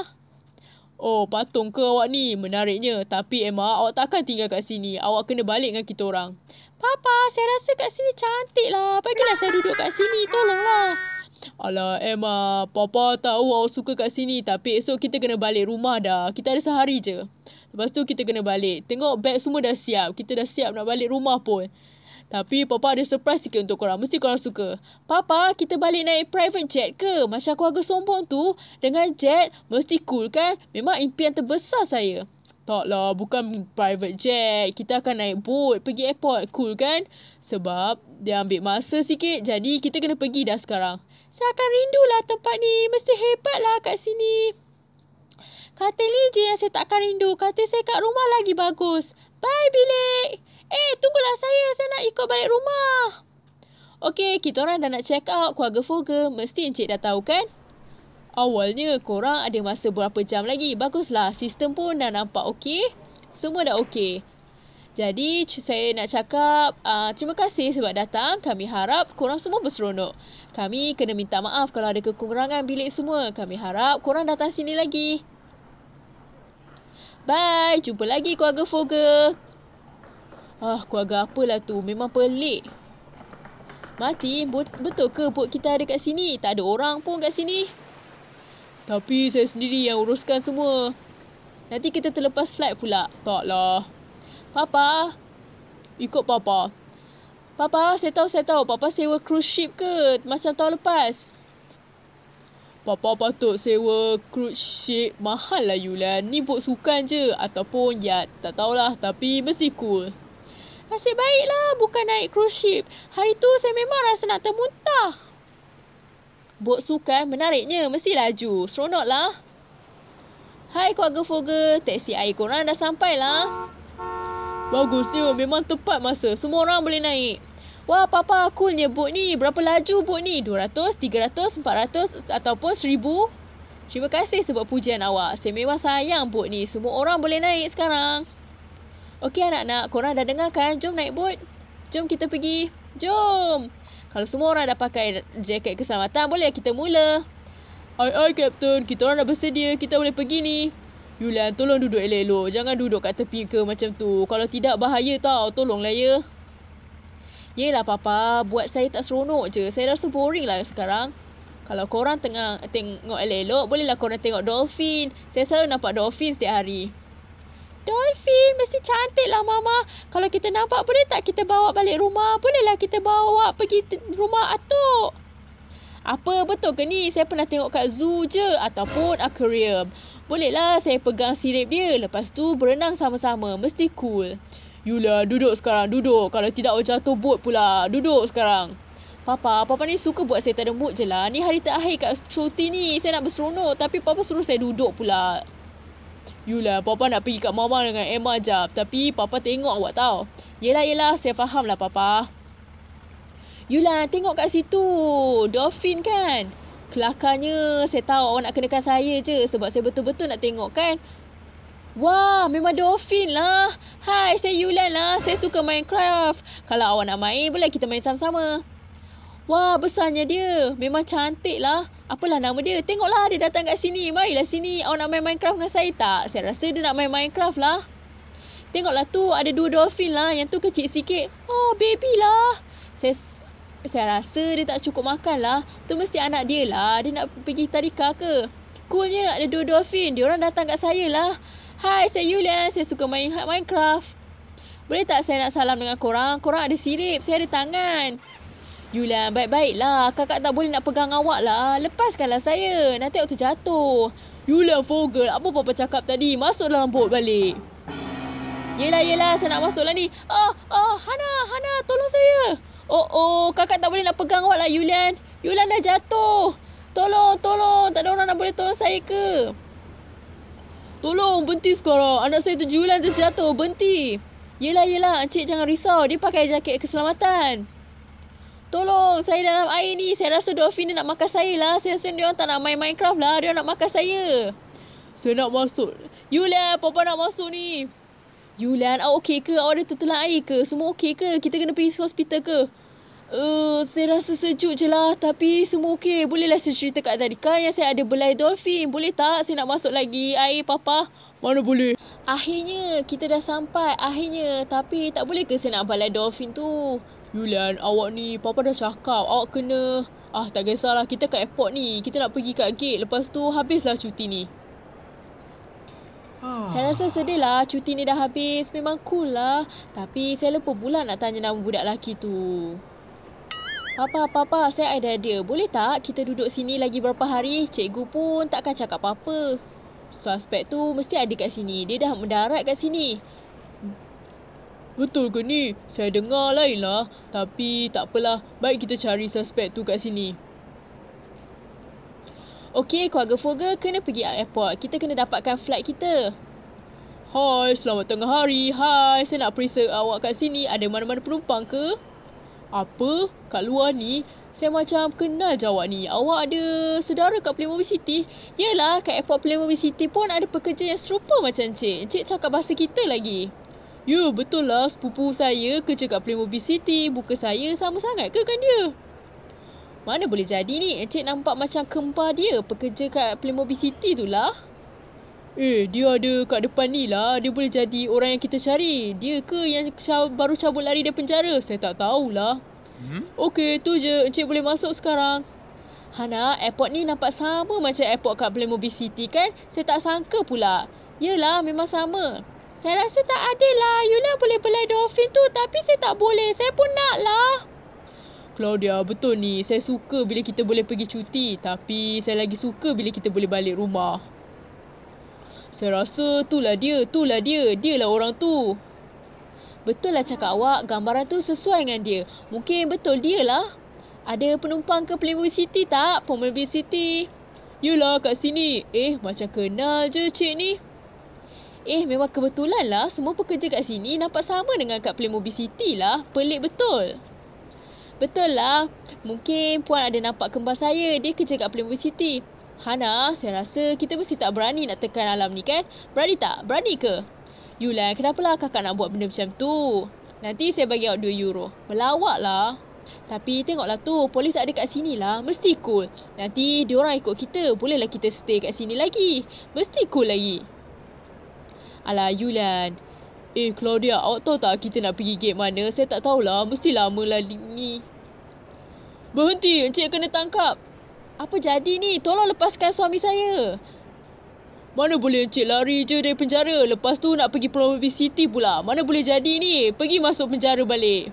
Oh, patung ke awak ni? Menariknya. Tapi Emma, awak takkan tinggal kat sini. Awak kena balik dengan kita orang. Papa, saya rasa kat sini cantik lah. Bagilah saya duduk kat sini. Tolonglah. Alah, Emma. Papa tahu awak suka kat sini. Tapi esok kita kena balik rumah dah. Kita ada sehari je. Lepas tu kita kena balik. Tengok beg semua dah siap. Kita dah siap nak balik rumah pun. Tapi Papa ada surprise sikit untuk korang. Mesti korang suka. Papa, kita balik naik private jet ke? Macam keluarga sombong tu. Dengan jet, mesti cool kan? Memang impian terbesar saya. Taklah, bukan private jet. Kita akan naik boat pergi airport. Cool kan? Sebab dia ambil masa sikit. Jadi kita kena pergi dah sekarang. Saya akan rindulah tempat ni. Mesti hebatlah kat sini. Katil ni je yang saya tak akan rindu. Katil saya kat rumah lagi bagus. Bye bilik. Tunggulah saya. Saya nak ikut balik rumah. Okey, kita orang dah nak check out keluarga Foga. Mesti Encik dah tahu kan? Awalnya korang ada masa berapa jam lagi. Baguslah. Sistem pun dah nampak okey. Semua dah okey. Jadi saya nak cakap terima kasih sebab datang. Kami harap korang semua berseronok. Kami kena minta maaf kalau ada kekurangan bilik semua. Kami harap korang datang sini lagi. Bye. Jumpa lagi keluarga Foga. Keluarga apalah tu. Memang pelik. Mati, betul ke bot kita ada kat sini? Tak ada orang pun kat sini. Tapi saya sendiri yang uruskan semua. Nanti kita terlepas flight pula. Taklah. Papa. Ikut Papa. Papa, saya tahu. Papa sewa cruise ship ke? Macam tahun lepas. Papa patut sewa cruise ship. Mahal lah Yulan. Ni bot sukan je. Ataupun yacht. Tak tahulah. Tapi mesti cool. Nasib baiklah bukan naik cruise ship. Hari tu saya memang rasa nak termuntah. Bot sukan menariknya. Mesti laju. Seronok lah. Hai keluarga Foga. Teksi air korang dah sampai lah. Bagusnya. Memang tepat masa. Semua orang boleh naik. Wah Papa, coolnya bot ni. Berapa laju bot ni? 200, 300, 400 ataupun 1000? Terima kasih sebab pujian awak. Saya memang sayang bot ni. Semua orang boleh naik sekarang. Okey anak-anak, korang dah dengar kan? Jom naik bot. Jom kita pergi. Jom. Kalau semua orang dah pakai jaket keselamatan, boleh kita mula. Ai, Kapten. Kita orang dah bersedia. Kita boleh pergi ni. Yulan, tolong duduk elok-elok. Jangan duduk kat tepi ke macam tu. Kalau tidak, bahaya tau. Tolonglah ya. Yelah Papa, buat saya tak seronok je. Saya rasa boring lah sekarang. Kalau korang tengah tengok elok-elok, bolehlah korang tengok dolphin. Saya selalu nampak dolphin setiap hari. Dolphin, mesti cantik lah Mama. Kalau kita nampak, boleh tak kita bawa balik rumah? Bolehlah kita bawa pergi rumah atuk. Apa, betul ke ni? Saya pernah tengok kat zoo je. Ataupun aquarium. Bolehlah saya pegang sirip dia. Lepas tu berenang sama-sama. Mesti cool. Yulah, duduk sekarang. Duduk. Kalau tidak, awak jatuh bot pula. Duduk sekarang. Papa ni suka buat saya tak ada mood je lah. Ni hari terakhir kat cuti ni. Saya nak berseronok. Tapi Papa suruh saya duduk pula. Yulah, Papa nak pergi kat Mama dengan Emma jap. Tapi Papa tengok awak tau. Yelah, saya faham lah Papa. Yulah, tengok kat situ. Dolphin kan? Kelakarnya, saya tahu awak nak kenakan saya je. Sebab saya betul-betul nak tengok kan? Wah, memang dolphin lah. Hai, saya Yulan lah. Saya suka Minecraft. Kalau awak nak main, boleh kita main sama-sama. Wah, besarnya dia. Memang cantik lah. Apalah nama dia? Tengoklah dia datang kat sini. Marilah sini. Awak nak main Minecraft dengan saya tak? Saya rasa dia nak main Minecraft lah. Tengoklah tu. Ada 2 dolphin lah. Yang tu kecil sikit. Oh, baby lah. Saya rasa dia tak cukup makan lah. Tu mesti anak dia lah. Dia nak pergi tadika ke? coolnya ada 2 dolphin. Diorang datang kat saya lah. Hai, saya Yulian. Saya suka main Minecraft. Boleh tak saya nak salam dengan korang? Korang ada sirip, saya ada tangan. Yulian, baik-baiklah. Kakak tak boleh nak pegang awak lah. Lepaskanlah saya. Nanti awak terjatuh. Yulian Fogel, apa Papa cakap tadi? Masuk dalam bot balik. Yelah, saya nak masuk lah ni. Hana, tolong saya. Kakak tak boleh nak pegang awak lah, Yulian. Yulian dah jatuh. Tolong. Tak ada orang nak boleh tolong saya ke? Tolong, berhenti sekarang. Anak saya Yulian terjatuh. Berhenti. Yelah, encik jangan risau. Dia pakai jaket keselamatan. Tolong, saya dalam air ni. Saya rasa dolphin dia nak makan saya lah. Saya rasa dia orang tak nak main Minecraft lah. Dia orang nak makan saya. Saya nak masuk. Yulian, Papa nak masuk ni. Yulian, awak okey ke? Awak ada tertelan air ke? Semua okey ke? Kita kena pergi hospital ke? Saya rasa sejuk je lah. Tapi semua okey. Bolehlah saya cerita kat tadi kan yang saya ada belai dolphin. Boleh tak saya nak masuk lagi air, Papa? Mana boleh? Akhirnya kita dah sampai. Tapi tak boleh ke saya nak balai dolphin tu? Yulian, awak ni Papa dah cakap awak kena. Tak kisahlah. Kita kat airport ni. Kita nak pergi kat gate. Lepas tu habislah cuti ni. Saya rasa sedih lah. Cuti ni dah habis. Memang cool lah. Tapi saya lupa pula nak tanya nama budak lelaki tu. Papa, saya ada idea. Boleh tak kita duduk sini lagi berapa hari? Cikgu pun takkan cakap apa-apa. Suspek tu mesti ada kat sini. Dia dah mendarat kat sini. Betul ke ni? Saya dengar lain lah. Tapi tak apalah. Baik kita cari suspek tu kat sini. Okey, keluarga Fogel kena pergi airport. Kita kena dapatkan flight kita. Hai, selamat tengah hari. Hai, saya nak periksa awak kat sini. Ada mana-mana penumpang ke? Apa? Kat luar ni? Saya macam kenal je awak ni. Awak ada saudara kat Playmobil City? Yelah, kat airport Playmobil City pun ada pekerja yang serupa macam Encik. Encik cakap bahasa kita lagi. Ya, betul lah. Sepupu saya kerja kat Playmobil City. Muka saya sama sangat ke kan dia? Mana boleh jadi ni? Encik nampak macam kembar dia. Pekerja kat Playmobil City tu lah. Dia ada kat depan ni lah. Dia boleh jadi orang yang kita cari. Dia ke yang baru cabut lari dari penjara? Saya tak tahulah. Okey, tu je. Encik boleh masuk sekarang. Hana, airport ni nampak sama macam airport kat Playmobil City kan? Saya tak sangka pula. Yelah, memang sama. Saya rasa tak adil lah. Yulian boleh belai dolphin tu tapi saya tak boleh. Saya pun nak lah. Claudia, betul ni. Saya suka bila kita boleh pergi cuti. Tapi saya lagi suka bila kita boleh balik rumah. Saya rasa itulah dia. Dialah orang tu. Betul lah cakap awak. Gambaran tu sesuai dengan dia. Mungkin betul dia lah. Ada penumpang ke Playmobil City tak? Playmobil City. Yelah kat sini. Macam kenal je cik ni. Memang kebetulan lah. Semua pekerja kat sini nampak sama dengan kat Playmobil City lah. Pelik betul. Betul lah. Mungkin puan ada nampak kembar saya. Dia kerja kat Playmobil City. Hana, saya rasa kita mesti tak berani nak tekan alam ni kan? Berani tak? Berani ke? Yulian, kenapalah kakak nak buat benda macam tu? Nanti saya bagi awak €2. Melawak lah. Tapi tengoklah tu, polis ada kat sini lah. Mesti cool. Nanti diorang ikut kita. Bolehlah kita stay kat sini lagi. Mesti cool lagi. Alah, Yulian. Claudia, awak tahu tak kita nak pergi gate mana? Saya tak tahulah. Mesti lama lah ni. Berhenti, encik kena tangkap. Apa jadi ni? Tolong lepaskan suami saya. Mana boleh encik lari je dari penjara. Lepas tu nak pergi Playmobil City pula. Mana boleh jadi ni? Pergi masuk penjara balik.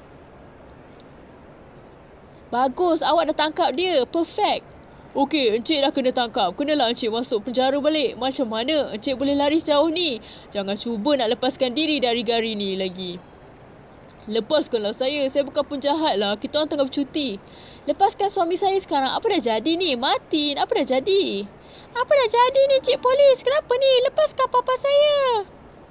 Bagus, awak dah tangkap dia. Perfect. Okey, encik dah kena tangkap. Kenalah encik masuk penjara balik. Macam mana encik boleh lari sejauh ni? Jangan cuba nak lepaskan diri dari gari ni lagi. Lepaskanlah saya. Saya bukan penjahat lah. Kita orang tengah bercuti. Lepaskan suami saya sekarang. Apa dah jadi ni? Martin, apa dah jadi? Apa dah jadi ni cik polis? Kenapa ni? Lepaskan papa saya.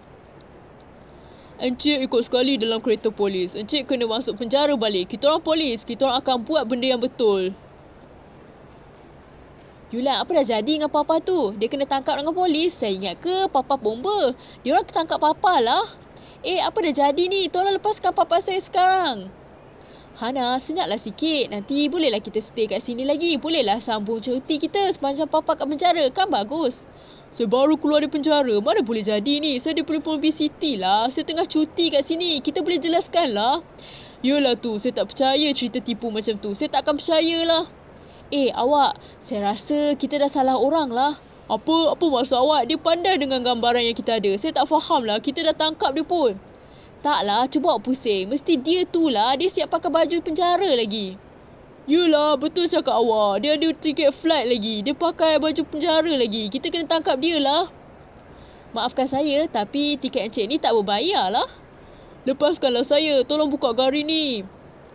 Encik ikut sekali dalam kereta polis. Encik kena masuk penjara balik. Kita orang polis. Kita orang akan buat benda yang betul. Yulian, apa dah jadi dengan papa tu? Dia kena tangkap dengan polis. Saya ingat ke papa bomba? Dia orang tangkap papa lah. Apa dah jadi ni? Tolong lepaskan papa saya sekarang. Hana, senyaplah sikit. Nanti bolehlah kita stay kat sini lagi. Bolehlah sambung cuti kita sepanjang papa kat penjara. Kan bagus? Saya baru keluar dari penjara. Mana boleh jadi ni? Saya di Playmobil City lah. Saya tengah cuti kat sini. Kita boleh jelaskan lah. Yelah tu. Saya tak percaya cerita tipu macam tu. Saya tak akan percayalah. Awak. Saya rasa kita dah salah orang lah. Apa maksud awak? Dia pandai dengan gambaran yang kita ada. Saya tak faham lah. Kita dah tangkap dia pun. Taklah, cuba awak pusing. Mesti dia tu lah. Dia siap pakai baju penjara lagi. Yelah, betul cakap awak. Dia ada tiket flight lagi. Dia pakai baju penjara lagi. Kita kena tangkap dia lah. Maafkan saya, tapi tiket encik ni tak berbayar lah. Lepaskanlah saya. Tolong buka gari ni.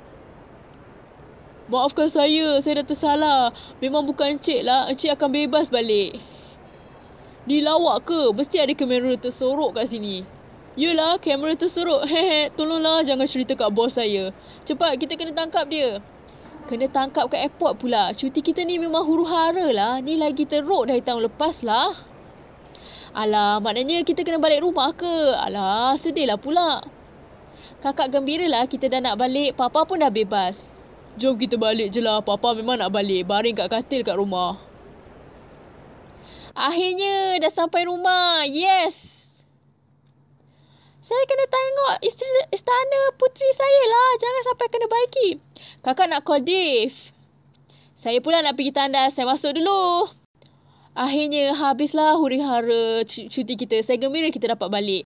Maafkan saya dah tersalah. Memang bukan encik lah. Encik akan bebas balik. Ni lawak ke? Mesti ada kamera tersorok kat sini. Yelah, kamera tersorok. Hehe, tolonglah jangan cerita kat bos saya. Cepat, kita kena tangkap dia. Kena tangkap kat airport pula. Cuti kita ni memang huru-hara lah. Ni lagi teruk dari tahun lepas lah. Alah, maknanya kita kena balik rumah ke? Alah, sedih lah pula. Kakak gembira lah kita dah nak balik. Papa pun dah bebas. Jom kita balik je lah. Papa memang nak balik. Baring kat katil kat rumah. Akhirnya dah sampai rumah. Yes! Saya kena tengok istana puteri saya lah. Jangan sampai kena baiki. Kakak nak call Dave. Saya pula nak pergi tandas. Saya masuk dulu. Akhirnya habislah huru-hara cuti kita. Saya gembira kita dapat balik.